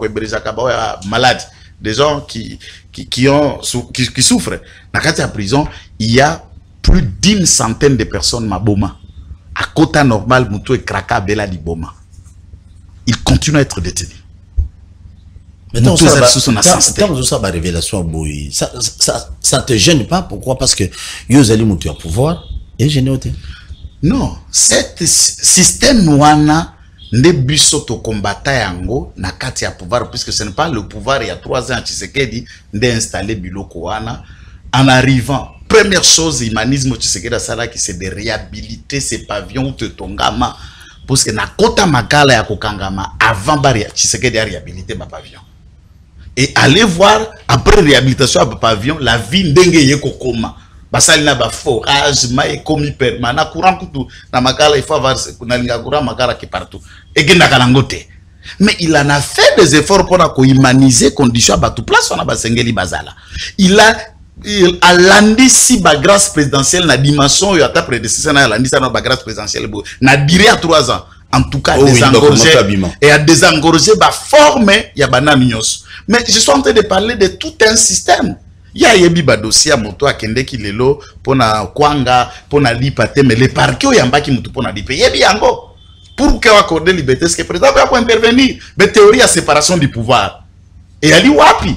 Speaker 3: vas malade. Des gens qui qui qui ont qui, qui souffrent. Dans la prison, il y a plus d'une centaine de personnes maboma. À quota normal, Moutou et Kraka Bela di Boma. Ils continuent à être détenus.
Speaker 2: Maintenant, ça, ça, ça va révélation, ça, ça, ça te gêne pas? Pourquoi? Parce que Yozali Moutou a pouvoir et gêné au
Speaker 3: non, cet système ouana ne bisoto combattant yango na kati ya pouvoir, puisque ce n'est pas le pouvoir il y a trois ans Tshisekedi d'installer biloko wana en arrivant. Première chose, l'humanisme Tshisekedi a ça qui c'est de réhabiliter ces pavillons ou te tongama parce que na kota makala ya kokangama avant bari Tshisekedi a réhabilité ma pavillon. Et allez voir, après réhabilitation de pavillon, la vie ndenge yeko koma. Basali na ba forage, maï komi perma, na courant kutu, na makala, il faut avoir, na linga courant makala qui partout. Et gena kalangote. Mais il en a fait des efforts pour humaniser conditions à batou place, on a basengeli bazala. Il a, il a landé si ba grâce présidentielle na dimension, il a ta prédécesseur na landé ça na ba grâce présidentielle, na duré à trois ans. En tout cas, oh, désengorger, oui, et à désengorger, bah, former, il y a bananios. Mais je suis en train de parler de tout un système. Il y a yebi ba dossier à moto à kende ki lelo, pona kwanga, pona lipate, mais les parquets, il y a un qui moutou pona lipe. Yebi yango. Pour qu'on accorde liberté, ce que le président va intervenir. Mais théorie à séparation du pouvoir. Et ali wapi.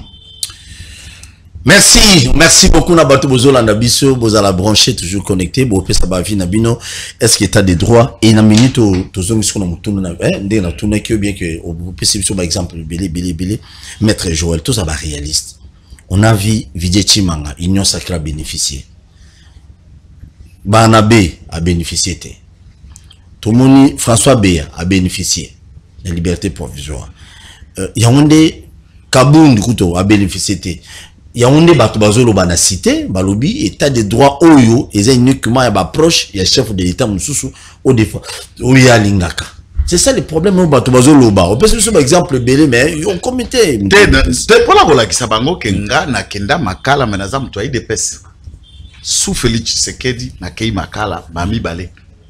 Speaker 2: Merci, merci beaucoup Nabato Bozolanda Biso, Bozala branché, toujours connecté, Bopé Sabavi Nabino, est-ce qu'il y a des droits? Et na minute, tous ceux qui sont tourné, eh, on a tourné que bien que, au P C B, par exemple, Bélé, Bélé, Bélé, Maître Joël, tout ça va réaliste. On a vu Vidé Chimanga, Union Sacrée a bénéficié. Barnabé a bénéficié. Tomoni, François Béa a bénéficié. La liberté provisoire. Euh, Yaoundé, Kaboun, du couteau, a bénéficié. Il y a un débat bazolo bana cité balobi état de droit oyo et c'est uniquement ba proche il y a chef de l'état mususu au défense oya lingaka. C'est ça le problème au bato bazolo ba. On peut se par exemple belé mais on comité
Speaker 3: c'est pour la vola qui sabango kenga na kenda makala menaza mtu ai depese. Sous Félix Tshisekedi na kei makala mami balé.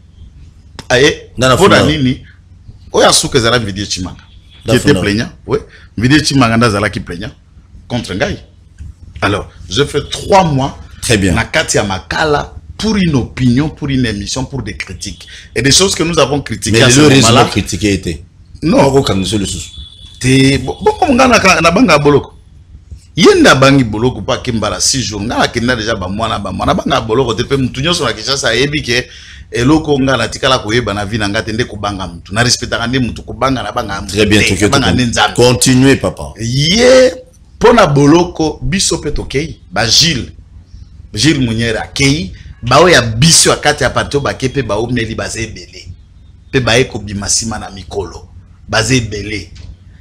Speaker 3: Aye na na nini oya souke zala vidéo chimanga. Qui était plaignant, oui. Vidéo chimanga ndazala qui plaignant contre ngai. Alors, je fais trois mois
Speaker 2: très bien.
Speaker 3: Na Katia Makala pour une opinion, pour une émission, pour des critiques. Et des choses que nous avons critiquées.
Speaker 2: Mais les raisons critiquées étaient.
Speaker 3: Non. Pourquoi nous sommes les bon, comme on a na banga boloko. Yenda bangi boloko pas kimbala six jours. Nga kenda déjà ba mwana ba mwana banga boloko te pe mutunyo so na Kinshasa ebike eloko nga na tikala ko yeba na vina nga tende ko banga mutu. Na respectaka ndi mutu ko banga na banga.
Speaker 2: Très bien, continuez papa.
Speaker 3: Yeah. Pona boloko biso peto kei ba Gilles Gilles Munyera kei ba oya biso akati apato ba kepe ba omneli baze belé pe ba eko bimasima na mikolo baze belé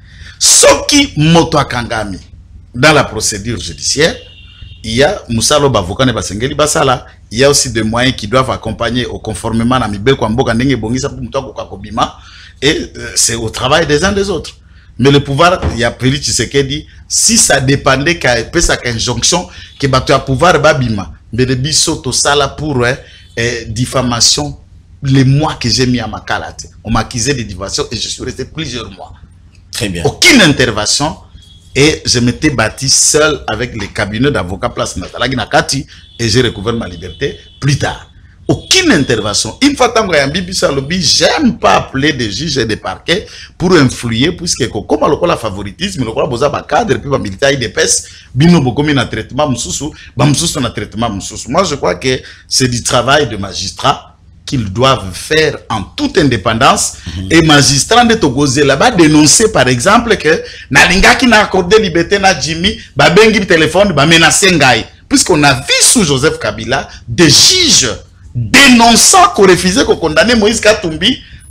Speaker 3: soki moto akangami dans la procédure judiciaire il y a musalo bavoka ne basengeli basala il y a aussi des moyens qui doivent accompagner au conformément na mibeko mboka ndenge bongisa pour muto akokobima et euh, c'est au travail des uns des autres. Mais le pouvoir, il y a Félix Tshisekedi, si ça dépendait qu'à sa injonction, que tu as pouvoir babima, mais le bisoto sala pour hein, eh, diffamation, les mois que j'ai mis à ma calate, on m'a accusé de diffamation et je suis resté plusieurs mois.
Speaker 2: Très bien.
Speaker 3: Aucune intervention et je m'étais bâti seul avec les cabinets d'avocats place Natalagi Nakati et j'ai recouvert ma liberté plus tard. Aucune intervention. Une fois que j'aime pas appeler des juges et des parquets pour influer, puisque comme on a la favoritisme, on a besoin de cadre, puis on a militaire de peste, bino bokomi na traitement moussou, bamoussou na traitement moussou. Moi, je crois que c'est du travail de magistrats qu'ils doivent faire en toute indépendance. Mm-hmm. Et magistrats de Togozé là-bas dénoncer par exemple que na linga qui n'a accordé liberté na Jimmy, ba bengi téléphone, ba menacer ngai. Puisqu'on a vu sous Joseph Kabila des juges dénonçant qu'on refusait qu'on condamnait Moïse Katumbi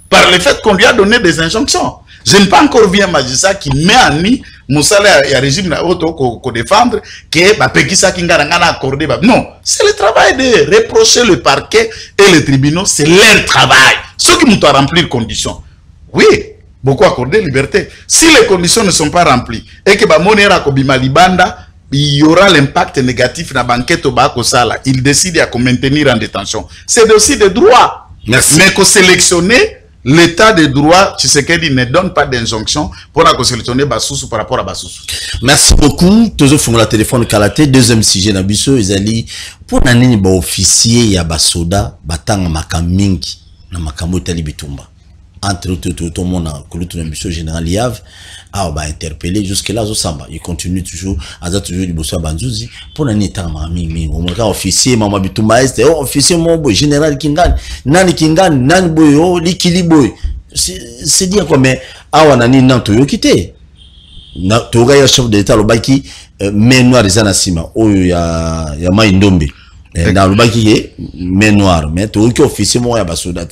Speaker 3: par le fait qu'on lui a donné des injonctions. Je n'ai pas encore vu un magistrat qui met en nid Moussala et le régime qu'on défendre, que bah Pekisa Kinga n'a accordé. Non, c'est le travail de reprocher le parquet et les tribunaux, c'est leur travail. Ceux qui m'ont rempli les conditions. Oui, beaucoup accordé liberté. Si les conditions ne sont pas remplies et que bah Monera Kobima Libanda, il y aura l'impact négatif dans la banquette au Bakosala. Il décide à maintenir en détention. C'est aussi des droits.
Speaker 2: Merci.
Speaker 3: Mais qu'on sélectionner l'état de droit, Tshisekedi ne donne pas d'injonction pour la sélectionner Bassoussou par rapport à Bassoussou.
Speaker 2: Merci beaucoup. Toujours font la téléphone Kalaté. Deuxième sujet Nabiso, ils allaient pour nani ba officier ya basoda batanga makamingi na makambo tali bitumba. Entre tout tout le monde que le monsieur général Liave a ba interpellé jusque là zo samba. Il continue toujours à toujours du bosso banzuzi pour nani tanga mingi. On me officier mama bitumba est oh officier mon général Kingani nani Kingani nani boyo likili boy. C'est dire quoi mais awa nani nanto yo kité. Na toga ya chef d'état lo baki main noire ezana sima oyo ya ya mai ndombe. Dans le baki ye main noire mais to ki officier mo ya basoda.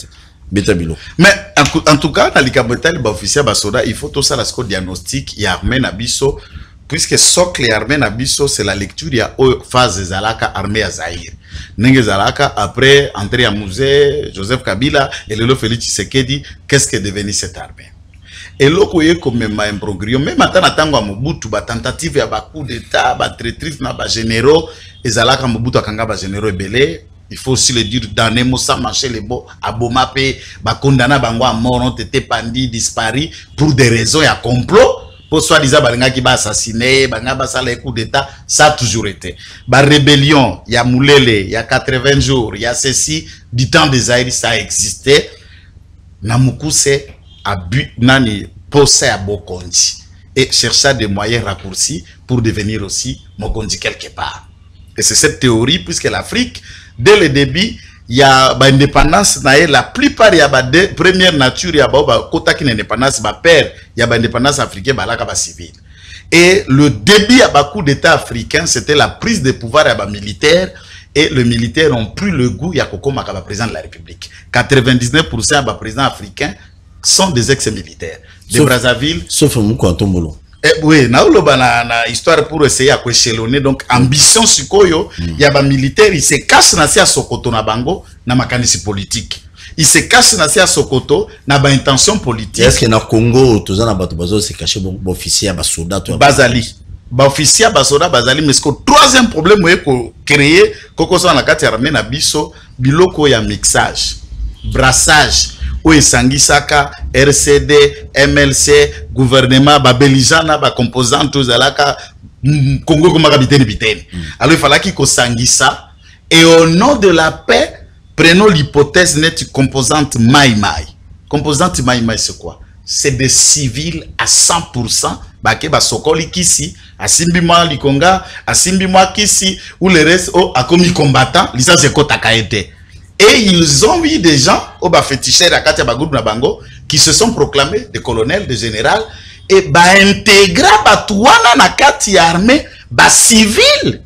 Speaker 3: Mais en, en tout cas, dans les cabotel officiers basoda, il faut tout ça la diagnostic et armée nabiso, puisque socle et armée nabiso, c'est la lecture, il y a phase zalaka armée à Zahir. Nenge zalaka après entrer à musée, Joseph Kabila et le Félix Tshisekedi, qu'est-ce qu'est devenu cette armée? Et là, vous voyez comme même un progrès, même maintenant, attends à Mobutu, ba tentative ya ba coup d'état, ba traîtrise na ba généraux, et zalaka Mobutu akanga ba généraux belé. Il faut aussi le dire, dans les mots, ça marchait les beaux, à Bomapé, bah, condamné Bango à mort, ont été bandits, disparus, pour des raisons, il y a complot, pour soi-disant, bah, qui va assassiner, bah, bah, ça, les coups d'état, ça a toujours été. Bah, rébellion, il y a Moulele, il y a quatre-vingts jours, il y a ceci, du temps des Aïris, ça a existé. Namoukou, c'est, à but, nani, posé à Bokondi, et chercha des moyens raccourcis pour devenir aussi Mokondi quelque part. Et c'est cette théorie, puisque l'Afrique, dès le début, il y a l'indépendance, la plupart, il y a la première nature, il y a l'indépendance, il y a l'indépendance africaine, il y a la civile. Et le début à coup d'État africain, c'était la prise de pouvoir à militaire, et les militaires ont pris le goût, il y a Kokoma comme président de la République. quatre-vingt-dix-neuf pour cent des présidents africains sont des ex-militaires. De Brazzaville.
Speaker 2: Sauf Moukou Antombolo.
Speaker 3: Eh, oui, na na na histoire pour essayer à échelonner donc ambition sikoyo il mm. y a ba militaire il se cache na sia Sokoto na bango na makanisi politique il se cache na sia Sokoto na ba intention politique.
Speaker 2: Est-ce que na Congo tous na bato bazo se cacher bon officier ba soldat to
Speaker 3: Bazali ba officier ba soldat Bazali mais ce que troisième problème est ko créer koko so na kati armée na biso biloko ya mixage brassage ou Sangisaka, R C D, M L C, gouvernement, Babelijana, ba composants, tous alaka, Congo comme capitaine bitene. Alors il fallait qu'il Sangisa et au nom de la paix, prenons l'hypothèse nette composante Mai Mai. Composante Mai Mai c'est quoi? C'est des civils à cent pour cent, bah que ba sokoli kisi, à Simbima Likonga, à Simbima kisi, ou le reste oh a commis combattant, licence de Kota Kaete. Et ils ont eu des gens, au féticheurs à Katia Bagoub Nabango, qui se sont proclamés des colonels, des généraux, et bah intégrer Batouana na Katia armée, bah civil,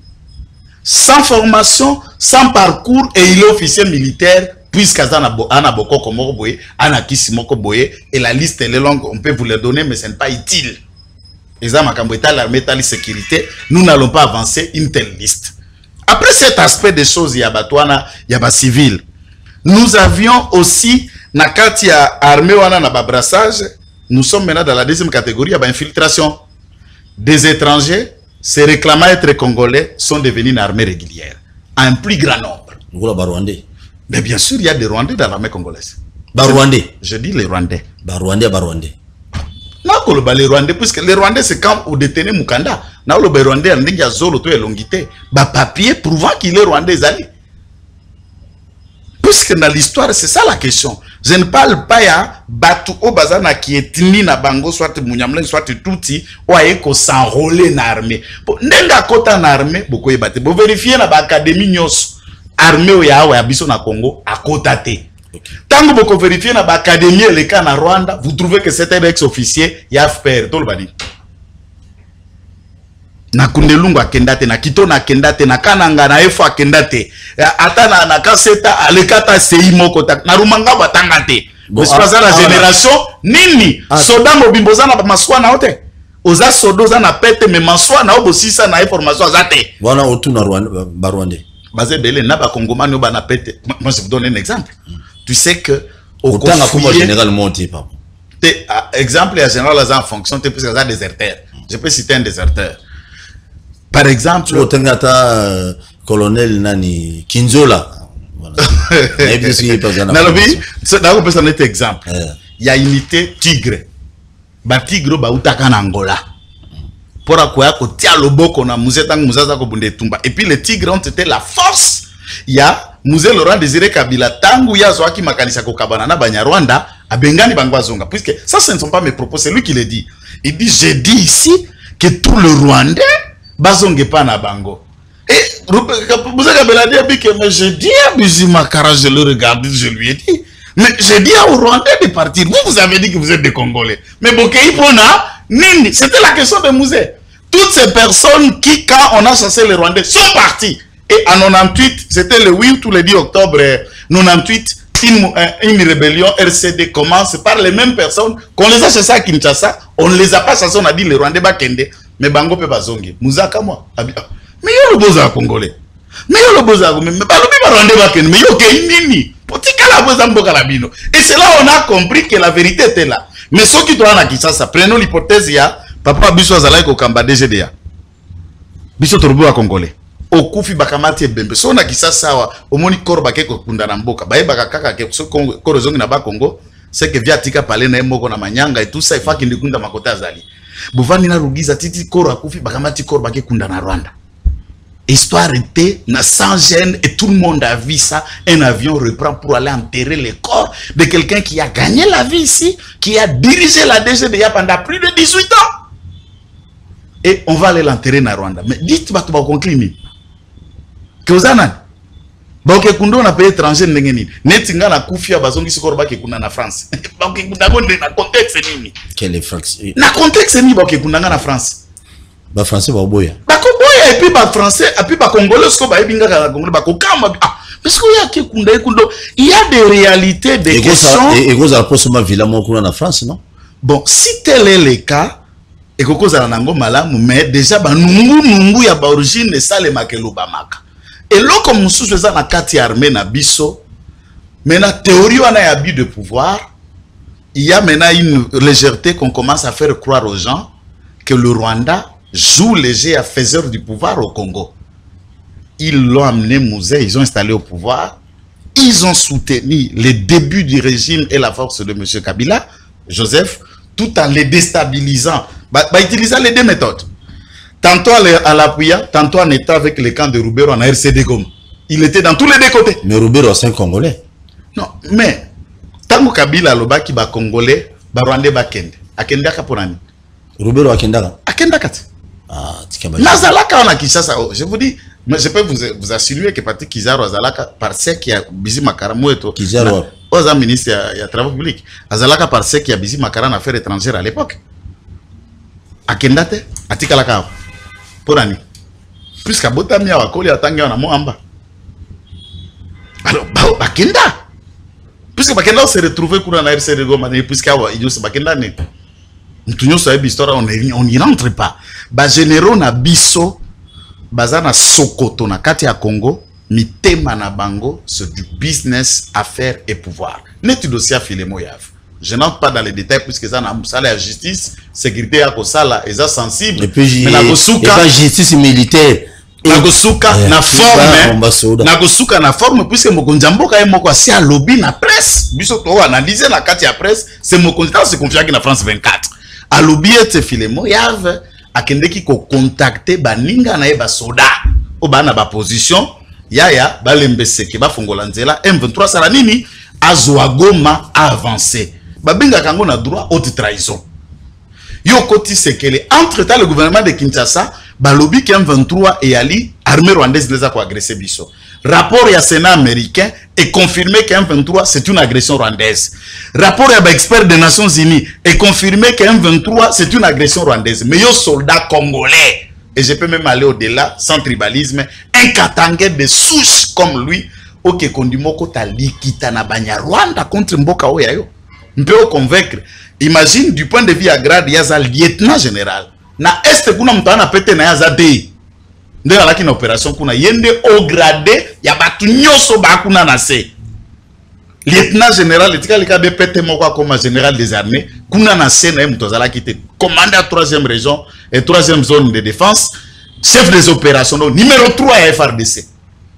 Speaker 3: sans formation, sans parcours, et il est officier militaire, puisqu'Azana Boko Komoro Boye, Anakisi Moko Boye, et la liste elle est longue, on peut vous la donner, mais ce n'est pas utile. Et ça, l'armée, la sécurité, nous n'allons pas avancer une telle liste. Après cet aspect des choses, il y a Batouana, il y a civil. Nous avions aussi, Nakati a armée wana na brassage, nous sommes maintenant dans la deuxième catégorie, il y a infiltration. Des étrangers, se réclamant être congolais, sont devenus une armée régulière. À un plus grand nombre. Mais bien sûr, il y a des Rwandais dans l'armée congolaise.
Speaker 2: Barwandais.
Speaker 3: Je dis les Rwandais.
Speaker 2: Barwandais, Barwandais.
Speaker 3: Non, les Rwandais, puisque les Rwandais, c'est quand vous détenez Mukanda. Non, les Rwandais, il y a zolo, tout est longité. Bah, papier prouvant qu'il est Rwandais, Ali. Puisque dans l'histoire, c'est ça la question. Je ne parle pas ya Batu Obazana qui est tini na bango, soit Mouniamlen, soit Touti, ou aye ko s'enrôler na armée. Nenga kota na armée, beaucoup y batte. Vous vérifiez na ba académie nyos, armée ou ya ou ya biso na Congo, à kota te. Tant que vous vérifiez dans l'académie et les cas en Rwanda, vous trouvez que c'est un ex-officier, il y a F P R, tout le monde. Na kundelunga kendate, na kito na kendate, na kananga na efo kendate, ata na na kaseta alekata seimo kota, na rumanga batangate. bon, c'est pas ça la ah, génération nini ah, soda mobimboza na maswa na ote oza sodoza na pete mais maswa na obosisa na information azate
Speaker 2: voilà autour na Rwanda Barwandais
Speaker 3: basé belé na ba kongomani ba na pete. Moi je vous donne un exemple. Tu sais que
Speaker 2: au temps comme général monté pas
Speaker 3: exemple à général en fonction de plus ça déserteur. Je peux citer un déserteur. Par exemple,
Speaker 2: au temps euh, colonel nani Kinzola. Voilà.
Speaker 3: C'est un exemple. Il y a unité Tigre. Ba Tigre ba utaka na Angola. Pour quoi ko tia loboko na museta muzaza ko bunde tumba. Et puis les Tigres ont été la force. Il y a Musée Laurent Désiré Kabila tangu ya zoaki makanisa ko kabana na Banyarwanda abengani bangwazonga. Puisque ça ce ne sont pas mes propos, c'est lui qui le dit. Il dit j'ai dit ici que tout le Rwandais bazonge pas na bango. Et Musée Kabila dit que mais j'ai dit à Bizima Kara, je le regarde, je lui ai dit mais j'ai dit aux Rwandais de partir. Vous vous avez dit que vous êtes des Congolais. Mais Bokei Pona Nini, c'était la question de Musée. Toutes ces personnes qui, quand on a chassé les Rwandais, sont partis. Et en quatre-vingt-dix-huit, c'était le huit ou le dix octobre quatre-vingt-dix-huit, une, une rébellion R C D commence par les mêmes personnes qu'on les a chassés à Kinshasa. On ne les a pas chassés, on a dit les Rwandais bakende. Mais Bango pe bazongi. Mouzaka moi. Mais yo le boza congolais. Mais yo le boza mais balobi ba Rwandais bakende. Mais yo ke nini. Potika la boza mboka la bino. Et c'est là on a compris que la vérité était là. Mais ceux qui doivent na ça, prenons l'hypothèse ya papa biso azalaki ko kamba D G D A. Biso torbo a congolais. Okufi bakamati ebembe. So na Kisasa wa omoni korba ke ko kunda na mboka. Baye bakaka ke so korozongi na ba Congo, c'est que via tika pale na moko na manyanga et tout ça il faut qu'il kunda makota azali. Buvani na rugiza titi koro akufi bakamati korba ke kunda na Rwanda. Histoire était sans gêne et tout le monde a vu ça. Un avion reprend pour aller enterrer le corps de quelqu'un qui a gagné la vie ici, qui a dirigé la D G D A pendant plus de dix-huit ans. Et on va aller l'enterrer dans Rwanda. Mais dites-moi que vous avez conclu. Que vous avez dit que vous avez étranger. Netinga na kufia bazongi sikorba ke kuna na France. Ba ke kuna gonde na contexte nini?
Speaker 2: Quel est France?
Speaker 3: Na contexte ni ba ke kuna na France.
Speaker 2: Ba français ba boya.
Speaker 3: Ba koboya et puis ba français et puis ba congolais ko ba ebinga ka congolais ba ko kama ah parce qu'il y a ke kunda kundo il y a des réalités des
Speaker 2: et
Speaker 3: questions
Speaker 2: et vous avez posé ma villa mo kuna na France non?
Speaker 3: Bon, si tel est le cas et que cause nango malamu mais déjà ba nungu nungu ya ba origine ça le makelo ba maka. Et là comme sous ça na kati armée na biso mais na théorie on a abus de pouvoir, il y a maintenant une légèreté qu'on commence à faire croire aux gens que le Rwanda joue les jeux à faiseur du pouvoir au Congo. Ils l'ont amené Musée, ils ont installé au pouvoir, ils ont soutenu les débuts du régime et la force de M. Kabila, Joseph, tout en les déstabilisant, bah, bah, utilisant les deux méthodes. Tantôt à l'appuyant, tantôt en étant avec les camps de Roubero en R C D Goma. Il était dans tous les deux côtés.
Speaker 2: Mais Roubero c'est un Congolais.
Speaker 3: Non, mais tant que Kabila loba qui ba Congolais, ba Rwandais ba Kende. Akende ka ponani.
Speaker 2: Roubero akendaka.
Speaker 3: Akendaka.
Speaker 2: Ah, tikaba.
Speaker 3: Nazalaka on a Kinshasa. Je vous dis, mais je peux vous vous assurer que Patrick Kizaro Azalaka par ce qui a Bizi Makara Moueto. Kizaro. Aux ministre il y a travaux publics. Azalaka par ce qui a Bizi Makara en affaires étrangères à l'époque. Akendate, atikalaka. Ponani. Puisque Botami a wakoli atanga na Moamba. Alors, Bakenda. Puisque Bakenda s'est retrouvé pour la R C D Goma, puisque il y a Bakenda ne. On n'y rentre pas. Ba généraux na biso, bazana Sokoto na kati ya Congo, mitema na bango, c'est du business, affaires et pouvoir. N'est-ce dossier Filemo Yav. Je n'entre pas dans les détails puisque ça n'a pas la justice, sécurité à Kosala, et ça sensible.
Speaker 2: Et puis,
Speaker 3: mais la
Speaker 2: pas justice militaire.
Speaker 3: Nagosuka na forme Nagosuka na forme puisque Mokonjamboka est moko si à lobby na presse biso to analyser la carte ya presse c'est Mokonjamboka se confie na France vingt-quatre à lobby et Filemo Yave akendeki ko contacter baninga na eba soda o bana ba position yaya balembeseke ba fongola nzela M vingt-trois sala nini azwa Goma avancer babinga kango na droit haute trahison yo koti sekele entre temps le gouvernement de Kinshasa balobi que M vingt-trois et Ali armée rwandaise les a ko agressé biso. Rapport ya Sénat américain est confirmé que M vingt-trois c'est une agression rwandaise. Rapport ya expert des Nations Unies est confirmé que M vingt-trois c'est une agression rwandaise. Mais yo soldats congolais et je peux même aller au-delà sans tribalisme, un Katangais de souche comme lui ok kondimoko ta likita na banya Rwanda contre mboka oya yo mpeo convaincre. Imagine du point de vue à grade yaza lieutenant général na est kuna mtana pete na yaza D nde alaki na opération kuna yende au grade ya batu nyoso ba kuna na C lieutenant général etika lika be pete moko comme général des armées kuna na C na mtozala kite commandant troisième région et troisième zone de défense chef des opérations donc numéro trois ya F R D C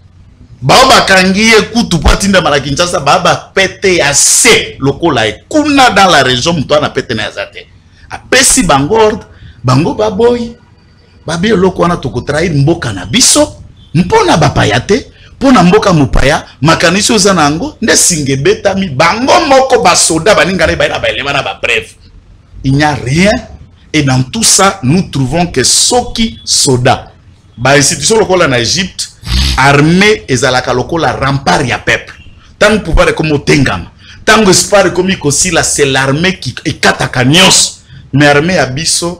Speaker 3: baba kangiye kutu patinda malakinchasa baba pete ya C lokola e kuna dans la région mtwana pete na yazate apesi bangord bango baboy babi loko wana toko trahir mboka na biso mpona bapayate pona mboka mupaya makanisi oza nango nde singebeta mi bango moko basoda baninga na baina baelema na ba bref il n'y a rien et dans tout ça nous trouvons que soki soda ba institution lokola na Égypte armée ezalaka lokola rempart ya peuple tant pouvoir comme tengama tant espoir comme kosila c'est l'armée qui ekataka nyos mais armée ya biso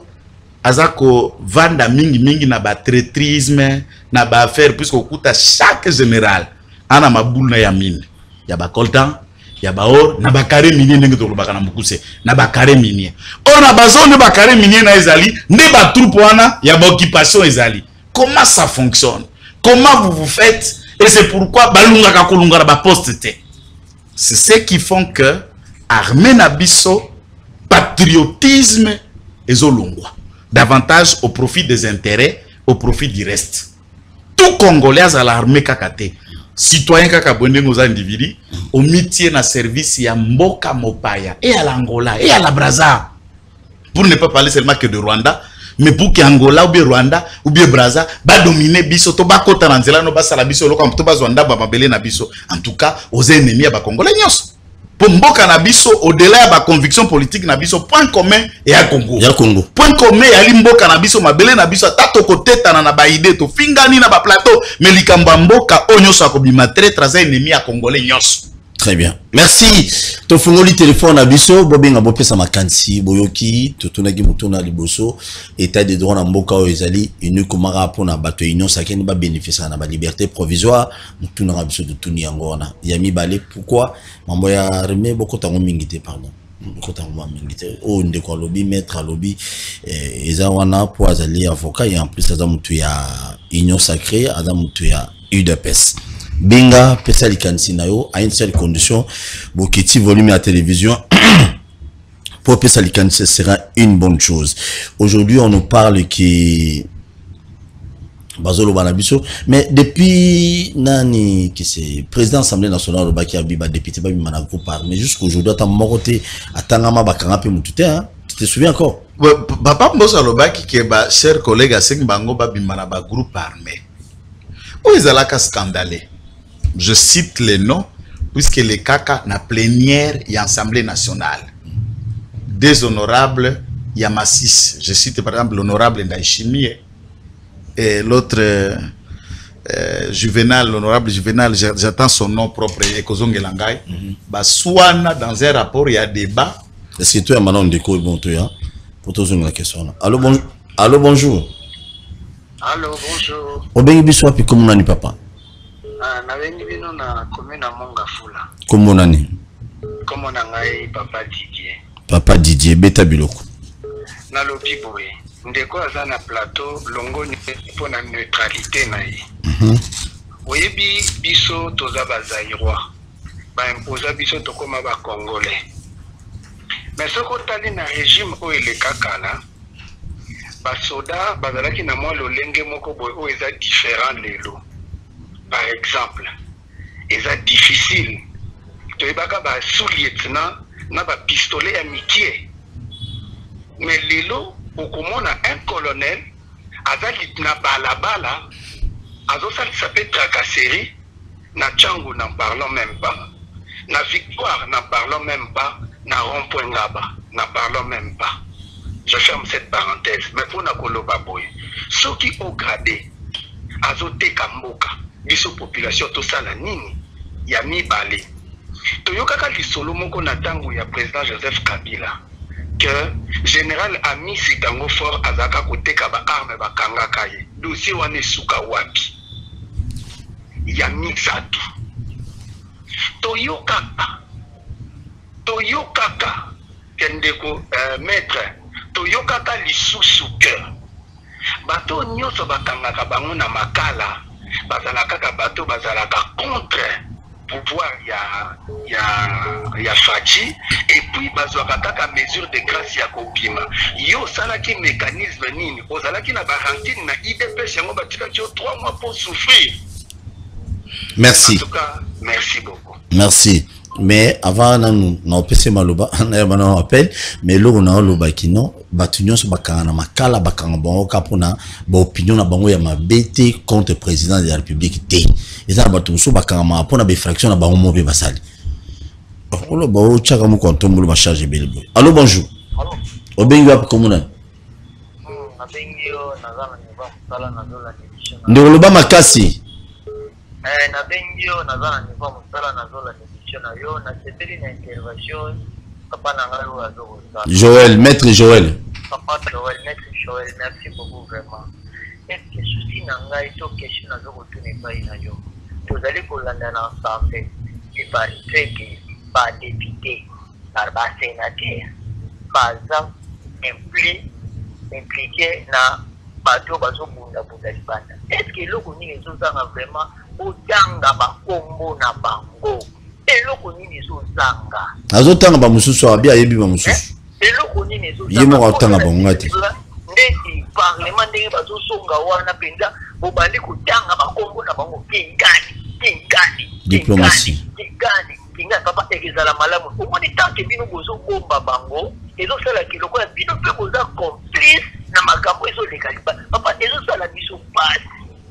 Speaker 3: azako vanda mingi mingi na ba traîtrisme na ba affaire puisque okuta chaque général ana mabulu na ya mine ya ba coltan ya ba or na ba carré minier ndenge to lobaka na mukuse na ba carré minier on a besoin de ba carré minier na ezali nde ba troupe wana ya ba occupation ezali. Comment ça fonctionne? Comment vous vous faites? Et c'est pourquoi balunga ka kolunga na ba poste te. C'est ce qui font que armée na biso patriotisme ezolongwa davantage au profit des intérêts, au profit du reste. Tout Congolais à l'armée kakate, citoyen kakabonde nos individus, au métier na service ya mboka mopaya et à l'Angola et à la Brazza. Pour ne pas parler seulement que de Rwanda, mais pour que Angola ou bien Rwanda ou bien Brazza ba dominer biso to ba kota na nzela no ba sala biso loko to ba Rwanda ba mabele na biso. En tout cas, aux ennemis ya ba Congolais nyos. Pour mboka na biso au-delà de la conviction politique na biso point commun et à Congo. Ya Congo. Point commun ya limboka na biso mabele na biso tato koteta na ba idée to fingani na ba plateau mais likamba mboka onyo sa ko bima très très ennemi à Congolais nyos.
Speaker 2: Très bien. Merci. To fungoli téléphone à biso bobenga bopesa makansi boyoki to tunaki mutuna liboso état de droit na mboka o ezali inu komara pona bato union sakeni ba bénéficier na ba liberté provisoire mutuna na biso de tuni yangona yami balé pourquoi mambo ya remé boko tango mingité pardon boko tango mingité o ndeko lobby maître lobby eh eza wana po azali avocat et en plus aza mutu ya union sacrée aza mutu ya U D P S Binga, pesa likansi na yo, à une seule condition, boketi volume à télévision, pour pesa likansi, ce sera une bonne chose. Aujourd'hui, on nous parle qui, Bazolo Banabiso, mais depuis, nani, qui c'est, président de l'Assemblée nationale, Baki Abiba, député, Babi Manako parle, mais jusqu'aujourd'hui, à ta moroté, à Tangama, Bakangape, Moutouté, hein, tu te souviens encore?
Speaker 3: Papa Mbosa Lobaki, qui est, cher collègue, à Seng Bango, Babi Manaba, groupe armé. Où ils allaient scandalé? Je cite les noms, puisque les caca na plénière et Assemblée nationale. Des honorables Yamassis. Je cite par exemple l'honorable Ndaïchimi et l'autre euh, euh, Juvenal, l'honorable Juvenal, j'attends son nom propre, Ekozonge Langay. Basouana, dans un rapport, il y a débat.
Speaker 2: Est-ce que tu as maintenant un déco bon toi pour te poser la question? Allô, bon... Allô, bonjour.
Speaker 4: Allô, bonjour.
Speaker 2: Obengi biso api comme nani papa?
Speaker 4: Ah, na bengi bino na commune na Mongafula.
Speaker 2: Comme nani?
Speaker 4: Comme na ngai papa Didier.
Speaker 2: Papa Didier beta biloko.
Speaker 4: Na lobi boye. Ndeko aza na plateau longo ni pour na neutralité na ye. Mhm. Oyebi biso toza ba Zaïrois. Ba imposa biso tokoma ba Congolais. Mais soko tali na régime o ele kakala. Basoda bazalaki na mwa lolenge moko boye o eza différent lelo. Par exemple, eza difficile. To ebaka ba sous-lieutenant na ba pistolet amiquier. Mais lelo okomona un colonel azali na balabala azo salisa pe tracasserie na Tchango n'en parlons même pas. Na Victoire n'en parlons même pas. Na Rond-Point Ngaba n'en parlons même pas. Je ferme cette parenthèse. Mais pour na koloba boy, ceux qui ont gradé, azote kamboka, biso population to sala nini, ya mi balé. Toyokaka lisolo moko na tango ya président Joseph Kabila, que général Ami Sitango Fort azaka koteka ba arme ba kangaka ye. Dossier wane suka wapi. Ya mi satu. toyokaka toyokaka kendeko uh, maître toyokaka lisusu ke bato nyonso bakangaka bango na makala bazalaka kaka bato bazalaka contre pouvoir ya ya ya Fachi et puis bazwaka kaka mesure de grâce ya kobima yo salaki mécanisme nini ozalaki na barantine na I D P S yango batikaki yo trois mois pour souffrir.
Speaker 2: Merci.
Speaker 4: En tout cas, merci beaucoup.
Speaker 2: Merci. Mais avant nous na opese maloba na bana appel mais lo na loba kino batunyo so bakana makala bakanga bango kapona ba opinion na bango ya mabete contre président de la République té eza batunyo so bakanga ma pona be fraction na bango mobe basali olo ba o chaka mu kontombo ba charge belbo. Allô, bonjour.
Speaker 5: Allô.
Speaker 2: Obengi wapi komuna?
Speaker 5: Hmm, nabengi yo nazana ni ba msala na dola ni.
Speaker 2: Ndio loba makasi.
Speaker 5: Eh, nabengi yo nazana ni ba msala na dola ni. Yo na sepeli na intervention papa na ngalo azo
Speaker 2: Joël, maître Joël.
Speaker 5: Papa Joël, maître Joël, merci beaucoup vraiment. Est-ce que souci na ngai to question azo ko tune pa ina yo. Tozali ko landa na ensemble et par que pas député par ba sénateur pas impliqué impliqué na bato bazo bunda bunda libanda. Est-ce que loko ni ezo zanga vraiment otanga ba kombo na bango? Eloko nini ezozanga
Speaker 2: azotanga ba mususu abi ayebi ba mususu
Speaker 5: eloko nini ezozanga
Speaker 2: yemo otanga bango ate
Speaker 5: ndeti parlement ndenge bazosonga wana penza bobandi kotanga bakombo na bango kengani kengani
Speaker 2: diplomatie
Speaker 5: kengani kinga papa ekezala malamu omoni tanke bino bozobomba bango ezosala kiloko ya bino mpe boza complice na makambo ezoleka liba papa ezosala biso pasi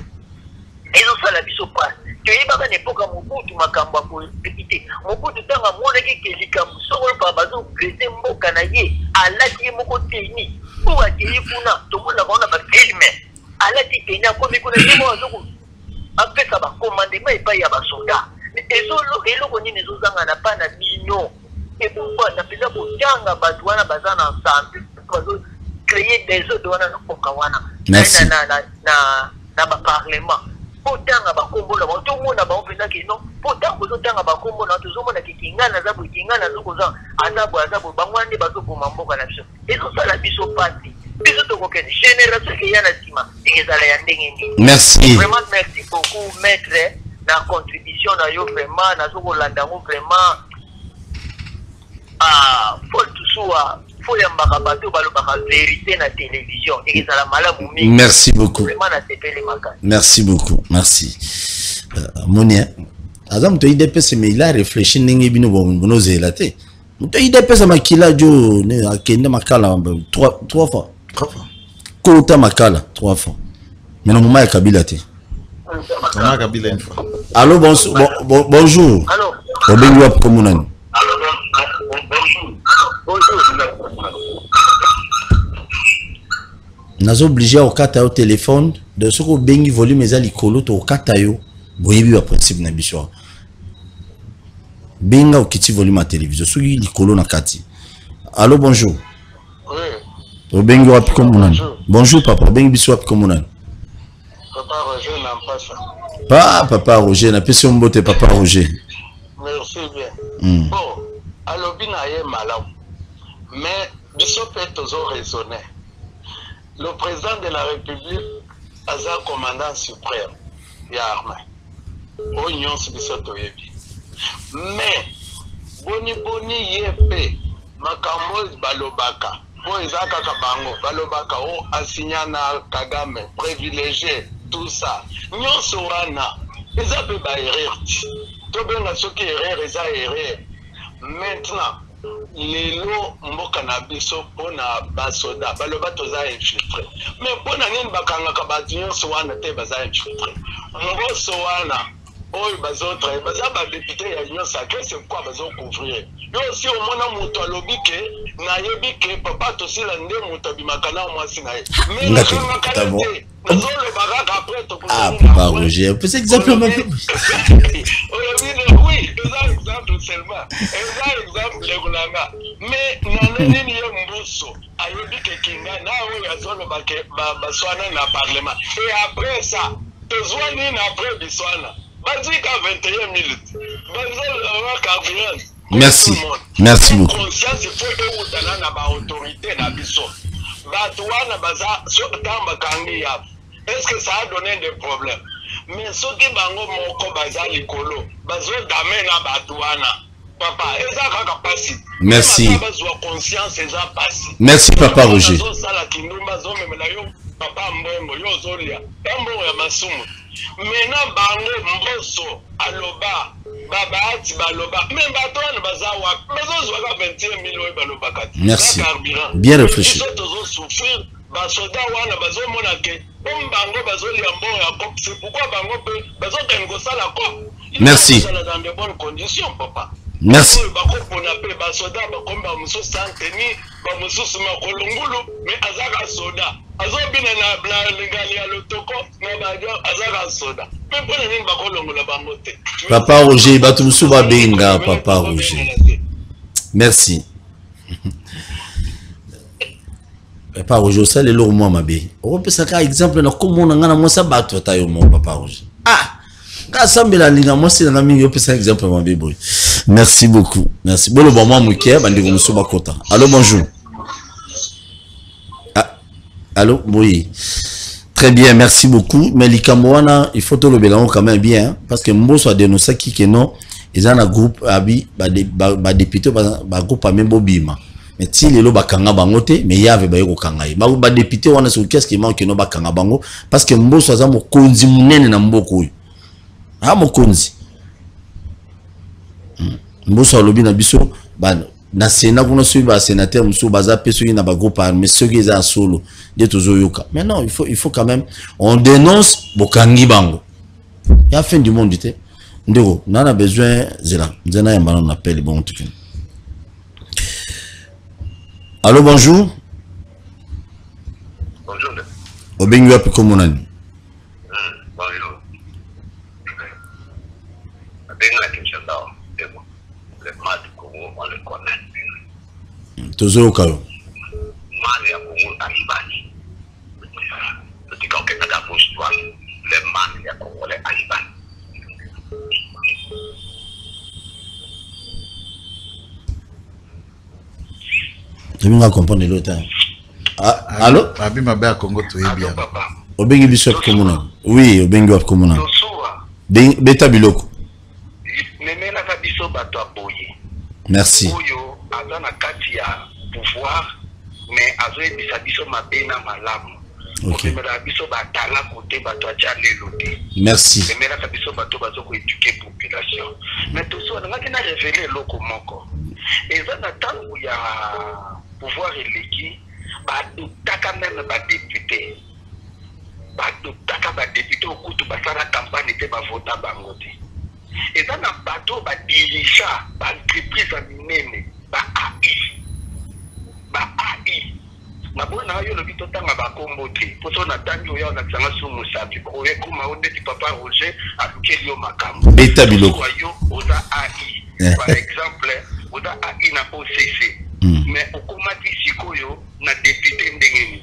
Speaker 5: ezosala biso pasi toyebaka na epoka Mobutu makambo ya politique Mobutu tanga monaki ke likambo sokolo pa bazo grete mboka na ye alati ye moko teni po akei kuna tomona baona bafilme alati teni akomi kuna ye mo azoko apesa bakomandema epai ya basoda ezolo eloko nini ezozanga na pa na bino ebomba na peza kotanga bato wana baza na ensemble bazo créer des autres wana na mboka wana na na na na baparlement potanga bakombo na bato mona ba openda kino potanga kozotanga bakombo na tozomona kikingana za bukingana zokoza azabu azabu bangwande bazokoma mboka na biso ezosala biso pati biso tokokende génération ke yana sima ezala ya ndenge nini.
Speaker 2: Merci
Speaker 5: Vraiment merci beaucoup maître na contribution na yo vraiment na zokolanda ngo vraiment ah faut toujours faut yambaka bato balobaka vérité na télévision ezala malamu mingi.
Speaker 2: Merci beaucoup.
Speaker 5: Vraiment na tepele makasi.
Speaker 2: Merci beaucoup. Merci. Euh, Monia, Azam to I D P S mais il a réfléchi ndenge bino bono zelate. To I D P S makila jo ne akende makala trois trois fois.
Speaker 3: Trois fois.
Speaker 2: Kota makala trois fois. Mais non moment ya Kabila te.
Speaker 3: Comment Kabila une fois.
Speaker 2: Allô, bonjour. Bon, bonjour.
Speaker 5: Allô.
Speaker 2: Obengi wapi komunani?
Speaker 5: Allô, bonjour. Bonjour.
Speaker 2: Nazo obligé au kata au téléphone de ce que bengi volume eza likolo to kata yo boyebi ba principe na biso. Benga au kiti volume à télévision soki likolo na kati. Allô, bonjour.
Speaker 5: Oui.
Speaker 2: Obengi wapi komunani? Bonjour papa, bengi biso wapi komunani?
Speaker 5: Papa Roger Nampasa.
Speaker 2: Pa papa Roger na pesi mbote papa Roger.
Speaker 5: Merci bien.
Speaker 2: Mm.
Speaker 5: Bon, alobi na ye malamu. Mais biso pe tozo raisonner. Le président de la République aza commandant suprême ya armée. O nyonso biso toyebi. Mais boni boni yepe makambo balobaka. Po ezaka ka bango balobaka o asigna na Kagame privilégié tout ça. Nyonso wana eza pe ba erreur. To benga soki erreur eza erreur. Maintenant lelo mboka na biso pona basoda baloba toza infiltré mais pona nini bakangaka bato nyonso wana te baza infiltré mboso wana oyo bazotra baza badepute ya union sacré c'est quoi bazocouvrir yo aussi omona moto alobi ke nayebi ke papa tosila nde moto abimaka na mwasi na ye mais nakangaka te nazolobaka après
Speaker 2: Ah papa Roger, c'est exactement
Speaker 5: oui, c'est exemple seulement. C'est exemple Legolanga. Mais nanani ni mbuso ayebi ke kinga na o yazolo ba baswana na parlement. Et après ça, tozwani na après biswana. Bazika vingt et un minutes.
Speaker 2: Merci. Merci beaucoup.
Speaker 4: Conscience, il faut que vous ayez une autorité dans est-ce que ça a donné des problèmes? Mais ce qui bango moko bazali likolo, bazo damena batouana. Papa, eza kaka pasi.
Speaker 2: Merci.
Speaker 4: Conscience eza pasi.
Speaker 2: Merci Papa Roger.
Speaker 4: Sala kindumba zo memela yo papa mbongo yo zolia. Mbongo ya masumu. Mena bango mboso aloba baba ati baloba même batouana bazawa. Mezo zwa vingt et un mille baloba kati.
Speaker 2: Merci. Bien réfléchi.
Speaker 4: Ils souffrir. Basoda wana bazomona ke ombango bazolia mbongo ya cop, c'est pourquoi bango pe bazokende kosala cop.
Speaker 2: Merci.
Speaker 4: Dans de bonnes conditions papa.
Speaker 2: Merci.
Speaker 4: Bakopona pe basoda bakomba muso santeni ba mususu makolongulu mais azaka soda azobina na bla legali ya lotoko na badio azaka soda pe pona nini bakolongola bango te.
Speaker 2: Papa Roger batumusu ba benga Papa Roger. Merci. Papa Roger, ça les lourds moi ma bé. On peut ça exemple na comme on a moi ça battre ta yo mon Papa Roger. Ah, quand ça me la ligne moi c'est na mi yo peut ça exemple ma bé boy. Merci beaucoup. Merci. Bon le bon moi mukia bandi ko muso bakota. Allô bonjour. Ah. Allô oui. Très bien, merci beaucoup. Mais les Camerounais, il faut tout le bilan quand même bien hein, parce que moi soit dénoncé qui que non, ils ont un groupe abi ba ba député ba groupe même bobima. Mais si les lois bakanga bangote mais il y avait ba yoko kangai ba ba député wana sur qu'est-ce qui manque no bakanga bango parce que mboso aza mo konzi munene na mboko ha mo konzi mboso alobi na biso ba na sénat kuna so ba sénateur muso baza peso na ba groupe mais ceux qui za solo de tozo yoka mais non il faut il faut quand même on dénonce bokangi bango il y a fin du monde tu sais ndeko na na besoin zela nzena ya mbana on appelle bon tout. Allô, bonjour.
Speaker 5: Bonjour.
Speaker 2: Obengu wapi komonani?
Speaker 5: Bonjour. Abenga Kinshasa, le mal du Congo, on le connaît.
Speaker 2: Tozo Okayo.
Speaker 5: Mal ya Congo Alibani. Le petit coquet de la bouche, le mal ya Congo Alibani.
Speaker 2: Je vais comprendre l'autre. Ah, allô?
Speaker 3: Abi mabé Congo to bien.
Speaker 2: Obengi biso komuna. Oui, obengi wa komuna. Beta biloko.
Speaker 4: Nemena ka biso bato aboye.
Speaker 2: Merci.
Speaker 4: Oyo azana kati ya pouvoir mais azoye bisa biso mabena malamu.
Speaker 2: OK.
Speaker 4: Nemena biso batala kote bato acha lelo te.
Speaker 2: Merci.
Speaker 4: Nemena ka biso bato bazoko éduquer population. Mais tout ça ngaki na révéler loko moko. Ezana tangu ya pouvoir élégir, bah d'autres même pas député, bah d'autres pas député au coup de passer la campagne était pas voté à Bangote. Et dans un bateau, bah dirigeant, bah entreprise à mine, bah A I, bah A I. Ma bonne aïe le but autant à Bakombote. Pour ça on a tangi ou ya on a tsanga sous Moussabi. Pour y comme on dit Papa Roger à Lukelio Makam.
Speaker 2: Beta biloko.
Speaker 4: Oza A I. Par exemple, oza A I na O C C. Mais okomaki sikoyo na député ndengeni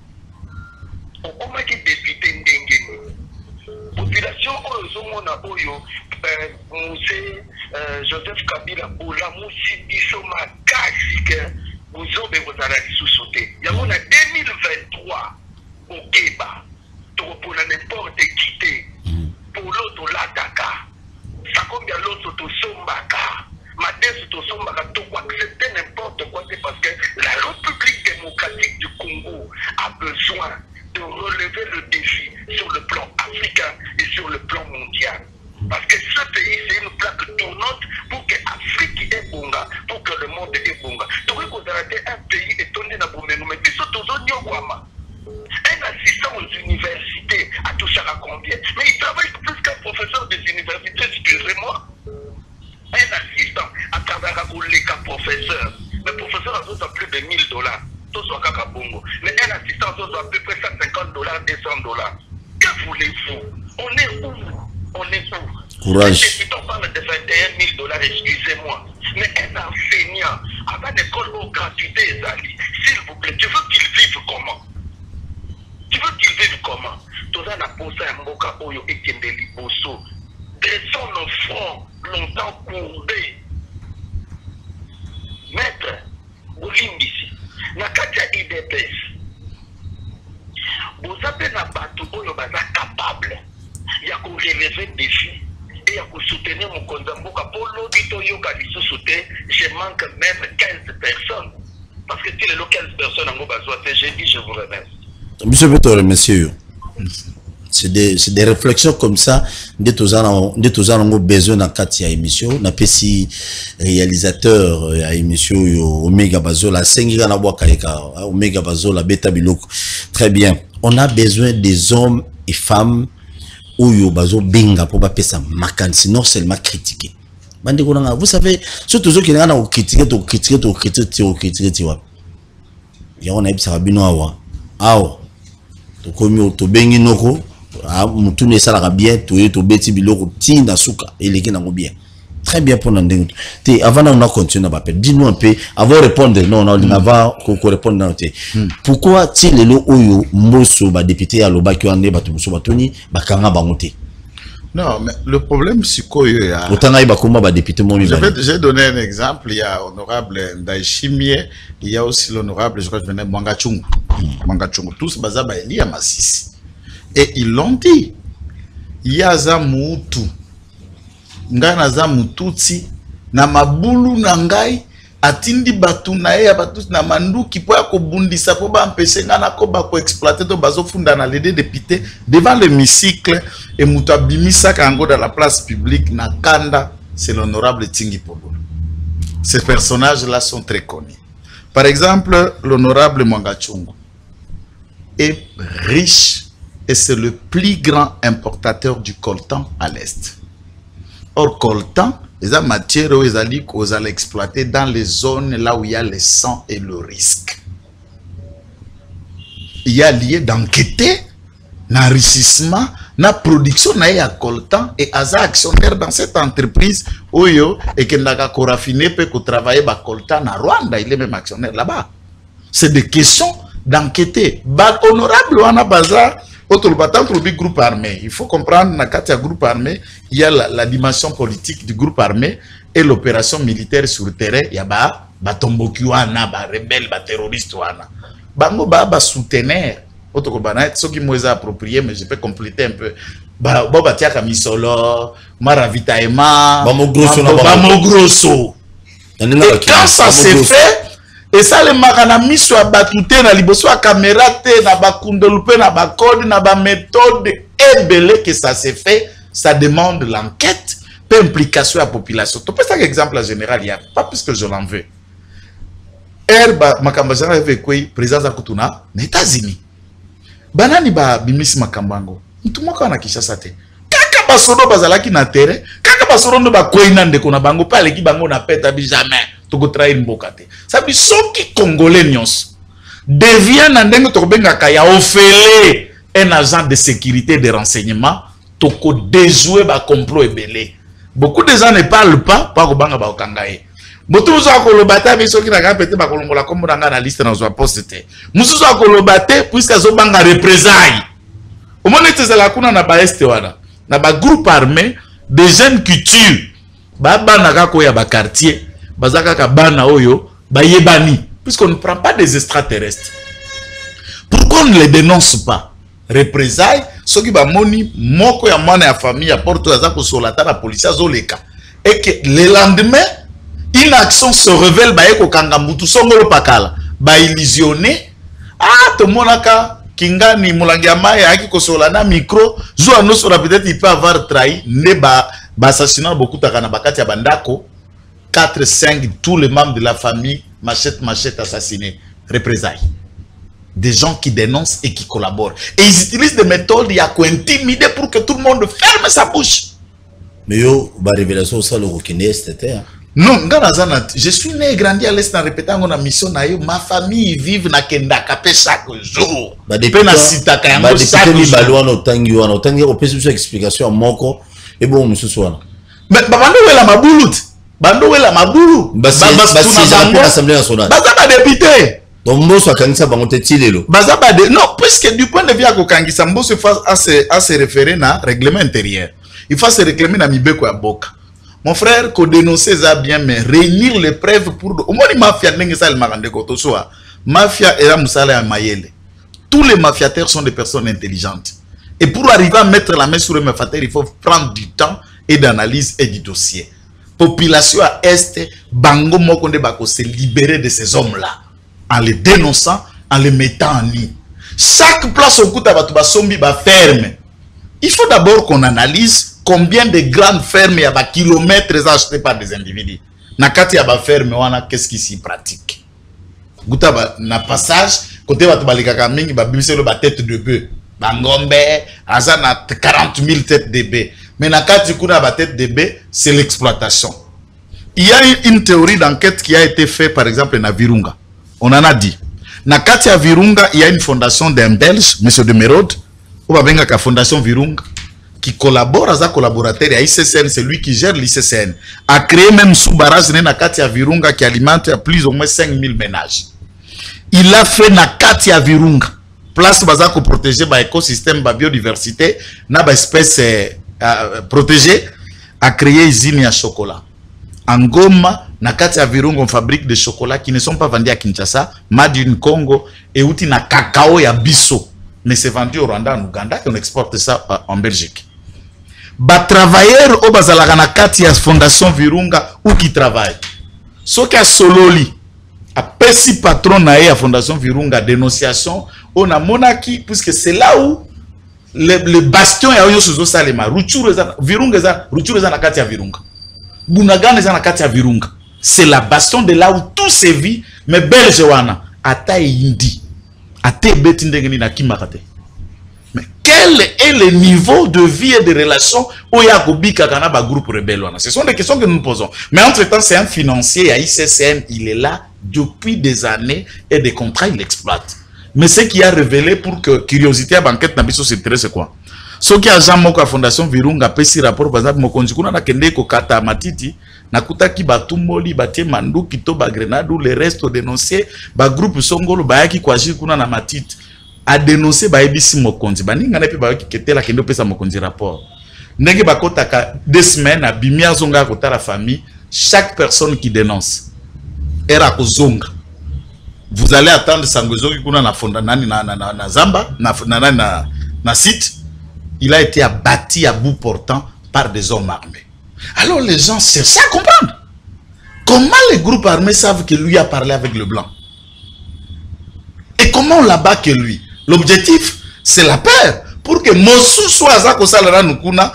Speaker 4: okomaki député ndengeni population oyo zomona oyo monsieur Joseph Kabila olamusi biso makasi ke buzobe bozala lisusu te yango na deux mille vingt-trois okeba tokopona n'importe qui te polo tolataka sakombia loso tosombaka Madès Tosombaka Toko accepter n'importe quoi, c'est parce que la République démocratique du Congo a besoin de relever le défi sur le plan africain et sur le plan mondial. Parce que ce pays, c'est une plaque tournante pour que l'Afrique ait bonga, pour que le monde ait bonga. Donc, vous avez un pays étonné dans le monde, mais puis surtout, un assistant aux universités a touché à combien? Mais il travaille plus qu'un professeur des universités, excusez-moi. Un assistant à travers un professeur. Le professeur a plus de mille dollars. Tout soit kakabongo. Mais un assistant a à peu près cent cinquante dollars, deux cents dollars. Que voulez-vous? On est où? On est où?
Speaker 2: Courage.
Speaker 4: Si on parle de vingt et un mille dollars, excusez-moi. Mais un enseignant, avant l'école aux gratuité, Zali, s'il vous plaît, tu veux qu'il vive comment? Tu veux qu'il vive comment? Tout ça n'a pas ça un moka oyo et Kendeli Bosso. Descends nos fronts longtemps Makoumbe maître Bolimbisi na kati ya I D P S boza pe na bato oyo baza capable ya ko relever défi et ya ko soutenir mokonzi mboka po lobi to yoka lisusu te je manque même quinze personnes parce que tu les quinze personnes en bazwa te j'ai dit je vous remercie.
Speaker 2: Monsieur Beto, monsieur, c'est des, des réflexions comme ça. Dès tous ans, dès tous ans, on a besoin d'un cas de émission. On a pas si réalisateur à émission Omega Bazo, la Sengira na Wakaika, Omega Bazo, la Beta Biloko. Très bien. On a besoin des hommes et femmes où yo Bazo Binga pour pas ça macan, sinon seulement critiquer. Vous savez, surtout ceux qui ont critiqué, ont critiqué, ont critiqué, ont critiqué, tu vois. Et on a eu ça bino awa. Awa. To komi to bengi noko, ah mutu ne sala bien, to ye to beti biloko tinda suka, eleki nango bien. Très bien pour nous. Avant on a continué à m'appeler. Dis-nous un peu, avant de répondre, non, non, mm. avant qu'on réponde dans mm. pourquoi ti le lo oyo moso ba député à l'oba qui en est batu moso batoni ba kanga bangote.
Speaker 3: Non, mais le problème c'est quoi il y a.
Speaker 2: Autant aïba comment ba député mon.
Speaker 3: Je vais j'ai donné un exemple. Il y a honorable Ndaïchimie, il y a aussi l'honorable, je crois que je venais Mwanga Chungu. Mm. Mwanga Chungu, tous baza ba Elia Massisi. Et ils l'ont dit. Il y a Zamutu. Nga naza mututsi na mabulu na ngai atindi batu na ye batu na manduki po ya kobundisa po ba empêcher nga na ko ba ko exploiter to bazo funda na les députés devant l'hémicycle et mutu abimisa kango dans la place publique na kanda, c'est l'honorable Tingi Polo. Ces personnages là sont très connus. Par exemple, l'honorable Mwanga Chungu est riche et c'est le plus grand importateur du coltan à l'est. Or, coltan, les matières où ils allaient exploiter dans les zones là où il y a le sang et le risque. Il y a lieu d'enquêter, l'enrichissement, la production de coltan et à actionnaire dans cette entreprise où il et qu'il n'a qu'à raffiner peut travailler le coltan à Rwanda, il est même actionnaire là-bas. C'est des questions d'enquêter. Honorable Wana Bazar. Autre groupe armé. Il faut comprendre que dans le groupe armé, il y a la, la dimension politique du groupe armé et l'opération militaire sur le terrain. Il y a des tombokiwana, des rebelles, des terroristes. Bango ba ba soutenir. Autre que ce qui m'est approprié, mais je peux compléter un peu. Ba ba tia kamisolo, maravitaillement, ba mo grosso. Et quand ça s'est fait, et ça les makana miso abatute na liboso a caméra te na bakundolupe na bakode na ba méthode ébélé que ça s'est fait, ça demande l'enquête, peu implication à la population. Tu peux ça exemple en général, il y a pas plus que je l'en veux. Herba makambazana avec quoi président za kutuna na États-Unis. Banani ba bimisi makambango. Mtu mwaka na Kinshasa te. Kaka basodo bazalaki na terrain, kaka basodo ndo ba koina ndeko na bango pa leki bango na peta bi jamais. Togo trahir mbokate. Ça veut dire ceux qui congolais nyons deviennent en dengue tobenga kaya ofele un agent de sécurité de renseignement toko déjouer ba complot ebelé. Beaucoup de gens ne parlent pas par banga ba okangaye. Botu muso akolobata mais ceux qui na kapete ba kolongola comme na na liste na zo poste. Muso akolobate puisque zo banga représailles. Au moment où la kuna na ba este wana na ba groupe armé des jeunes qui tuent ba bana ka ko ya ba quartier. Bazaka kabana oyo bayebani puisqu'on ne prend pas des extraterrestres. Pourquoi on ne les dénonce pas? Représailles ceux qui ba moni moko ya mwana ya famille apporte azako sur la table police azoleka et que le lendemain une action se révèle ba eko kanga mutu songolo pakala ba illusionné ah to monaka kingani mulangi ya maye aki kosola na micro zo anoso peut-être il peut avoir trahi ne ba ba assassinat beaucoup takana bakati ya bandako quatre cinq, tous les membres de la famille, machette, machette, assassinés, représailles. Des gens qui dénoncent et qui collaborent. Et ils utilisent des méthodes, il y a quoi intimider pour que tout le monde ferme sa bouche.
Speaker 2: Mais yo, ba révélation ça le reconnaît, c'était.
Speaker 3: Non, je suis né et grandi à l'Est en répétant mon mission. Ma famille vive na Kendaka chaque jour.
Speaker 2: Ba depuis na sitaka yango chaque jour. Ba loin otangi wana otangi o pesi explication à moko et bon monsieur Swana.
Speaker 3: Mais babando wela mabulut. Bando wela mabulu
Speaker 2: basi basi l'Assemblée nationale
Speaker 3: baza ba député
Speaker 2: donc mboso akangisa bango te tilelo
Speaker 3: baza ba de non puisque du point de vue ko kangisa mboso face à se à se référer na règlement intérieur il faut se réclamer na mibeko ya boka Mon frère, qu'on dénoncer ça bien, mais réunir les preuves pour... Au moins, les mafias, mafia et la moussala à Mayele. Tous les mafiateurs sont des personnes intelligentes. Et pour arriver à mettre la main sur les mafiateurs, il faut prendre du temps et d'analyse et du dossier. Population à Est, Bango Mokonde Bako se libérer de ces hommes-là en les dénonçant, en les mettant en ligne. Chaque place au coup de Sombi va ferme. Il faut d'abord qu'on analyse combien de grandes fermes il y a des kilomètres achetés par des individus. Nakati ya ba ferme wana qu'est-ce qui s'y pratique? Gouta na passage côté ba balikaka mingi ba bimselo ba tête de bœuf. Ba ngombe azana quarante mille têtes de bœuf. Mais nakati kuna ba tête de bœuf, c'est l'exploitation. Il y a une théorie d'enquête qui a été faite par exemple na Virunga. On en a dit. Nakati ya Virunga, il y a une fondation d'un Belge, monsieur de Merode, ou ba benga ka fondation Virunga, qui collabore à sa collaborateur à I C C N, c'est lui qui gère l'I C C N, a créé même sous barrage Nakati à Virunga qui alimente plus ou moins cinq mille ménages. Il a fait Nakati à Virunga, place pour protéger l'écosystème, la biodiversité, na ba espèce euh, protégée, a créé usine à chocolat. En Goma, Nakati à Virunga, on fabrique des chocolats qui ne sont pas vendus à Kinshasa, made in Congo, et outi na cacao et à Bisso. Mais c'est vendu au Rwanda, en Ouganda, et on exporte ça euh, en Belgique. Ba travailleurs au bazalaka na kati ya fondation Virunga ou qui travaille. Ce qui a sololi a pesi patron na ya fondation Virunga dénonciation on a monaki puisque c'est là où le, le bastion ya yo sozo salema Ruchuru za Virunga za Ruchuru za na kati ya Virunga. Bunagana za na kati ya Virunga. C'est la bastion de là où tout se vit mais belge wana ata indi. Ate beti ndengeni na kimakate. Mais quel est le niveau de vie et de relations où il y a un groupe rebelle? Ce sont des questions que nous nous posons. Mais entre-temps, c'est un financier à I C C N, il est là depuis des années et des contrats, il exploite. Mais ce qui a révélé pour que curiosité à banquette n'a pas c'est quoi? Ce qui a jamais la fondation Virunga pesi rapport par exemple mokonzi kuna na kende ko kata matiti na kutaki batumoli batie mandu kito ba grenade ou les restes dénoncés ba groupe songolo ba yaki kwa ji kuna na matiti a dénoncé ba ebisi mokonzi baninga na pe ba yaki ketela kendo pesa mokonzi rapport ndenge bakota ka deux semaines a bimia zonga kota la famille chaque personne qui dénonce era ko zonga vous allez attendre sangozo ki kuna na fonda nani na na na zamba na na na na site. Il a été abattu à bout portant par des hommes armés. Alors les gens cherchent à comprendre. Comment les groupes armés savent que lui a parlé avec le blanc? Et comment on l'abat que lui? L'objectif, c'est la peur. Pour que Mossou soit Zako Salara Nukuna,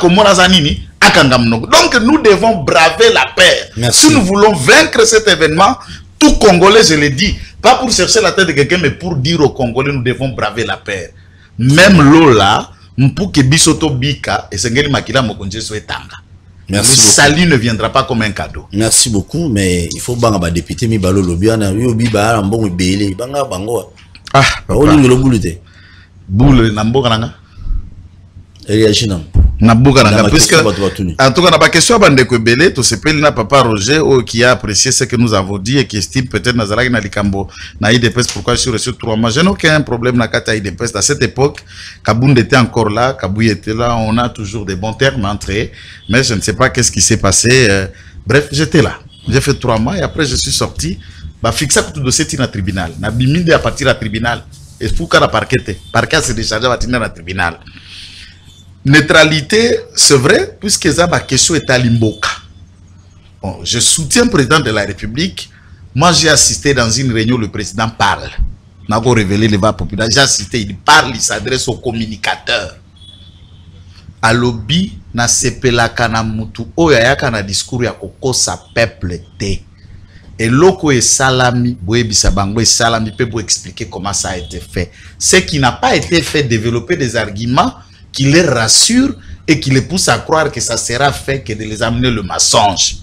Speaker 3: donc nous devons braver la peur.
Speaker 2: Merci.
Speaker 3: Si nous voulons vaincre cet événement, tout Congolais, je l'ai dit, pas pour chercher la tête de quelqu'un, mais pour dire aux Congolais, nous devons braver la peur. Même Lola, Mpuke Bisoto Bika et Sengeli Makila Mokonje Souetanga. Le salut ne viendra pas comme un cadeau.
Speaker 2: Merci beaucoup, mais il faut banga ba député mi balo lobiana yo bi ba ambongo belé banga bango.
Speaker 3: Ah,
Speaker 2: o ni lo bulute.
Speaker 3: Boule na mboka nanga.
Speaker 2: Réagir
Speaker 3: na mboka nanga puisque en tout cas na ba question bande ko belé to sepeli na papa Roger oh, qui a apprécié ce que nous avons dit et qui estime peut-être Nazaraki na likambo na I D P S pourquoi je suis reçu trois mois. Je n'ai aucun problème na kata I D P S à cette époque. Kabound était encore là, Kabou était là, on a toujours des bons termes entre eux, mais je ne sais pas qu'est-ce qui s'est passé. Euh, bref, j'étais là. J'ai fait trois mois et après je suis sorti. Bah fixa tout dossier tina tribunal. Na biminde à partir à tribunal. Et fouka la parquet. Parquet s'est déchargé à tina tribunal. Neutralité, c'est vrai, puisque ça ma question est à Limboka. Bon, je soutiens le président de la République. Moi, j'ai assisté dans une réunion, le président parle. On a révélé les voix populaires. J'ai assisté, il parle, il s'adresse aux communicateurs. À lobby, na sepelaka na mutu oyayaka na discours ya koko sa peuple te. Et loko et salami, boebi sabango et salami peut vous expliquer comment ça a été fait. Ce qui n'a pas été fait, développer des arguments qui les rassurent et qui les poussent à croire que ça sera fait que de les amener le mensonge.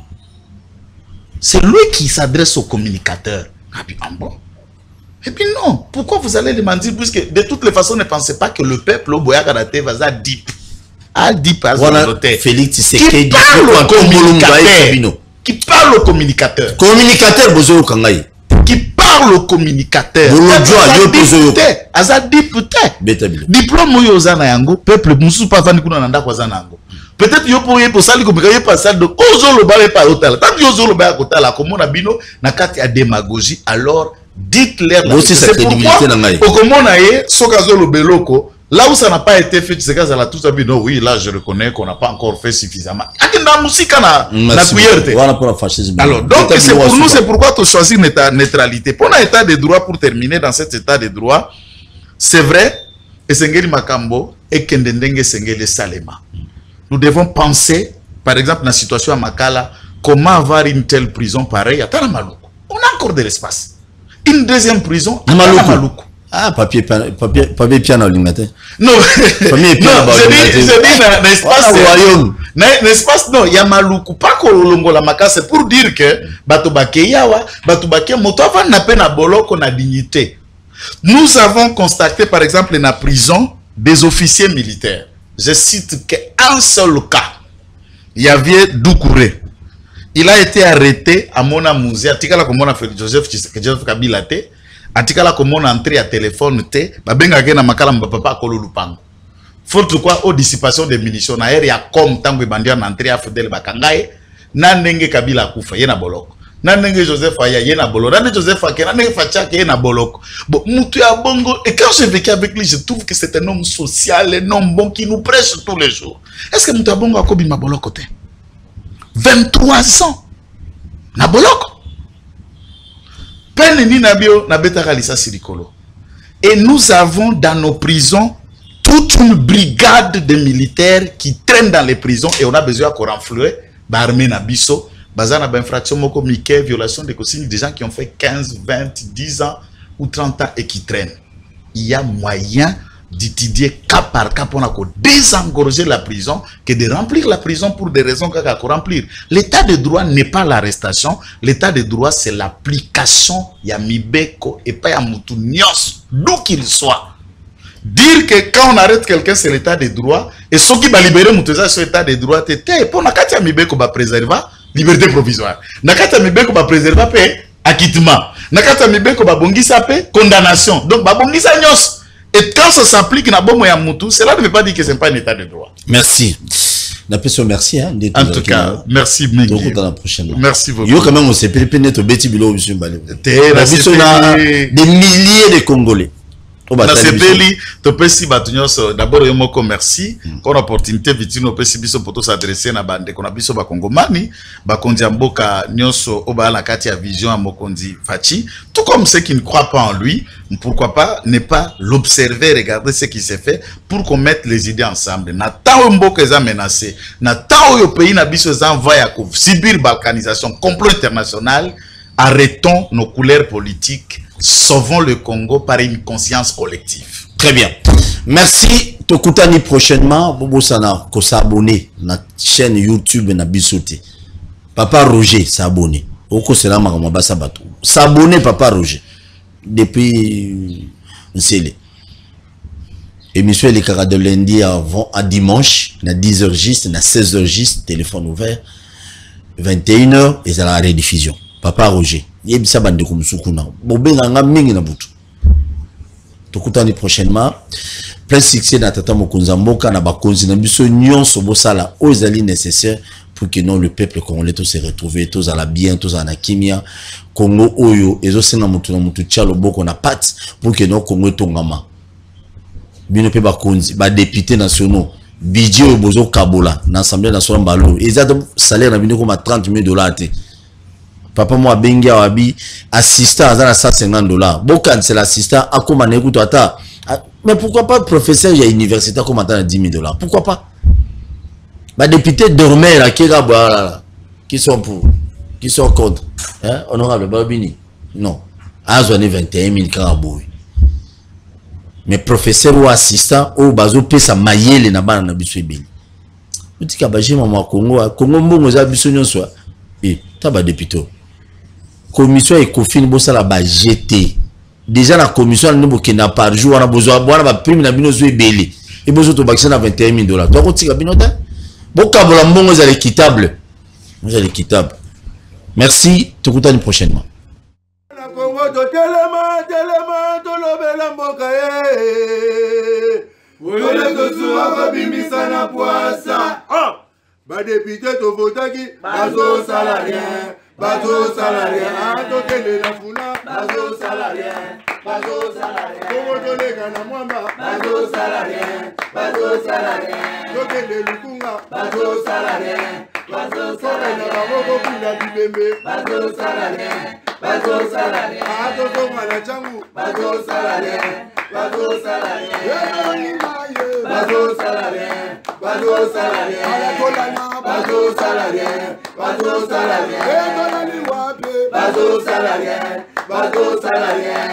Speaker 3: C'est lui qui s'adresse aux communicateurs. Ah puis, ah bon? Et puis non, pourquoi vous allez les mentir? Puisque de toutes les façons, ne pensez pas que le peuple au Boyakarate va à deep. À deep, à
Speaker 2: Félix Tshisekedi
Speaker 3: qui parle au communicateur. Qui parle au communicateur.
Speaker 2: Communicateur, Bozo Kangai.
Speaker 3: Qui parle au communicateur. Aza député. Diplôme Oyozana Yango, peuple Moussou Pavani Kuna Nanda Kwazana Yango. peut-être yo pour pour ça li comme yo pas ça donc ozo le ba pas hôtel tant que ozo le ba hôtel là comme on a bino na carte à démagogie alors dites-leur la
Speaker 2: aussi sa crédibilité na ngai
Speaker 3: au comme on a yé sokazo le beloko là où ça n'a pas été fait c'est que ça la tout ça non oui là je reconnais qu'on n'a pas encore fait suffisamment akenda musika na na cuillère
Speaker 2: voilà pour la fascisme
Speaker 3: alors donc c'est pour nous c'est pourquoi tu choisis l'état neutralité pour un état de droit pour terminer dans cet état de droit c'est vrai et sengeli makambo et kendendenge sengeli salema. Nous devons penser, par exemple, dans la situation à Makala, comment avoir une telle prison pareille à Talamaluk. On a encore de l'espace. Une deuxième prison à Talamaluk.
Speaker 2: Ah, papier, papier, papier piano en ligne.
Speaker 3: Non,
Speaker 2: papier piano
Speaker 3: non, je dis, je dis, dans l'espace, l'espace, non, il y a Maluku, pas Kolongo la Maka, c'est pour dire que, Batobake Yawa, Batobake Motoava n'a pas na boloko na dignité. Nous avons constaté, par exemple, dans la prison, des officiers militaires. Je cite qu'un seul cas. Il y avait Doucouré. Il a été arrêté à Mona Mouzé. Atikala comme on a fait Joseph Joseph Kabila te. Atikala comme on a entré à téléphone te. Babenga gena makala mbapa kolo lupango. Faute quoi aux dissipations des munitions. Na ya comme tango bandia na entré à Fidel Bakangaye. Na ndenge Kabila kufa yena boloko. Nanenge Joseph Aya yena boloko. Nanenge Joseph Ake nanenge Fachake yena boloko. Bon mutu ya bongo et quand je vécu avec lui je trouve que c'est un homme social, un homme bon qui nous prêche tous les jours. Est-ce que mutu ya bongo akobi ma boloko te? vingt-trois ans. Na boloko. Peine ni nabio na beta kalisa sirikolo. Et nous avons dans nos prisons toute une brigade de militaires qui traînent dans les prisons et on a besoin qu'on renflouer l'armée nabiso. Bazana ben infraction moko mike violation des consignes des gens qui ont fait quinze, vingt, dix ans ou trente ans et qui traînent. Il y a moyen d'étudier cas par cas pour désengorger la prison que de remplir la prison pour des raisons qu'il faut remplir. L'état de droit n'est pas l'arrestation, l'état de droit c'est l'application ya mibeko et pas ya mutu nyos d'où qu'il soit. Dire que quand on arrête quelqu'un c'est l'état de droit et ceux qui va libérer mutuza sur l'état de droit t'es pour na katia mibeko ba préserver liberté provisoire. Nakata mibeko ba préserver pe acquittement. Nakata mibeko ba bongisa pe condamnation. Donc ba bongisa nyos. Et quand ça s'applique na bomo ya mutu, cela ne veut pas dire que c'est pas un état de droit.
Speaker 2: Merci. N'appelle merci hein.
Speaker 3: En tout cas, merci Mingi.
Speaker 2: Donc dans la prochaine.
Speaker 3: Merci beaucoup.
Speaker 2: Yo quand même on s'est pépé net au beti bilo monsieur Balé.
Speaker 3: Des
Speaker 2: milliers de Congolais.
Speaker 3: Na sepeli to pesi batunyoso d'abord yo moko merci pour l'opportunité vitino pesi biso poto s'adresser na bande kona biso ba kongomani ba konzi mboka nyoso oba la kati ya vision a mokonzi Fachi tout comme ceux qui ne croient pas en lui pourquoi pas ne pas l'observer regarder ce qui s'est fait pour qu'on mette les idées ensemble na ta mboka eza menacé na ta yo pays na biso za envoya ko subir balkanisation complot international arrêtons nos couleurs politiques. Sauvons le Congo par une conscience collective.
Speaker 2: Très bien. Merci. Tokutani prochainement. Bobo Sana, ko s'abonner na chaîne YouTube na Bisote. Papa Roger s'abonner. Oko sera makamaba sabato. S'abonner Papa Roger. Depuis Nsele. Émission les caras de lundi avant à dimanche na dix heures juste na seize heures juste téléphone ouvert vingt et une heures et ça la rediffusion. Papa Roger. Yebisa bande kumsukuna bobenga nga mingi na butu tokutani prochainement plein succès na tata mokonza mboka na bakonzi na biso nyonso bosala ozali nécessaire pour que non le peuple congolais to se retrouver tous à la bien tous en kimia Congo oyo ezo sena mutu na mutu tchalo boko na pat pour que non Congo tongama bino pe bakonzi ba députés nationaux budget bozo kabola na assemblée nationale mbalo ezado salaire na bino comme trente mille dollars te. Papa moi bengi awabi assistant à cent cinquante dollars. Bokan c'est l'assistant à comment écoute ata. Mais pourquoi pas professeur à l'université comme à dix mille dollars? Pourquoi pas? Bah député dormait là qui là qui sont pour qui sont contre. Hein honorable Babini. Non. Azone vingt et un mille carabou. Mais professeur ou assistant ou bazo pe sa mayele na bana na biso ebeli. Utika baje mama Congo Congo mbongo za biso nyonso. Eh taba député. Commission et confine bossa la ba G T. Déjà la commission ne bo kena par jour on a besoin boire ba prime na bino zo ebeli. Et bozo to bakisa na vingt et un mille dollars. Donc on tika bino ta. Boka bola mbongo za l'équitable. Vous allez équitable. Merci, te contane prochainement.
Speaker 1: Na Congo to telema telema to lobela mboka ye. Wole to suwa ko bimisa na poasa. Ah badepute tovotaki bazosala rien bazosala rien tokende na funa bazosala rien bazosala rien kongo toleka na mwamba bazosala rien bazosala rien tokende lukunga bazosala rien bazosala na baboko kula bibembe bazosala rien bazosala rien atotonga na changu bazosala rien bazosala rien bazosala rien bazosala rien bazosala rien bazosala rien bazosala rien bazosala rien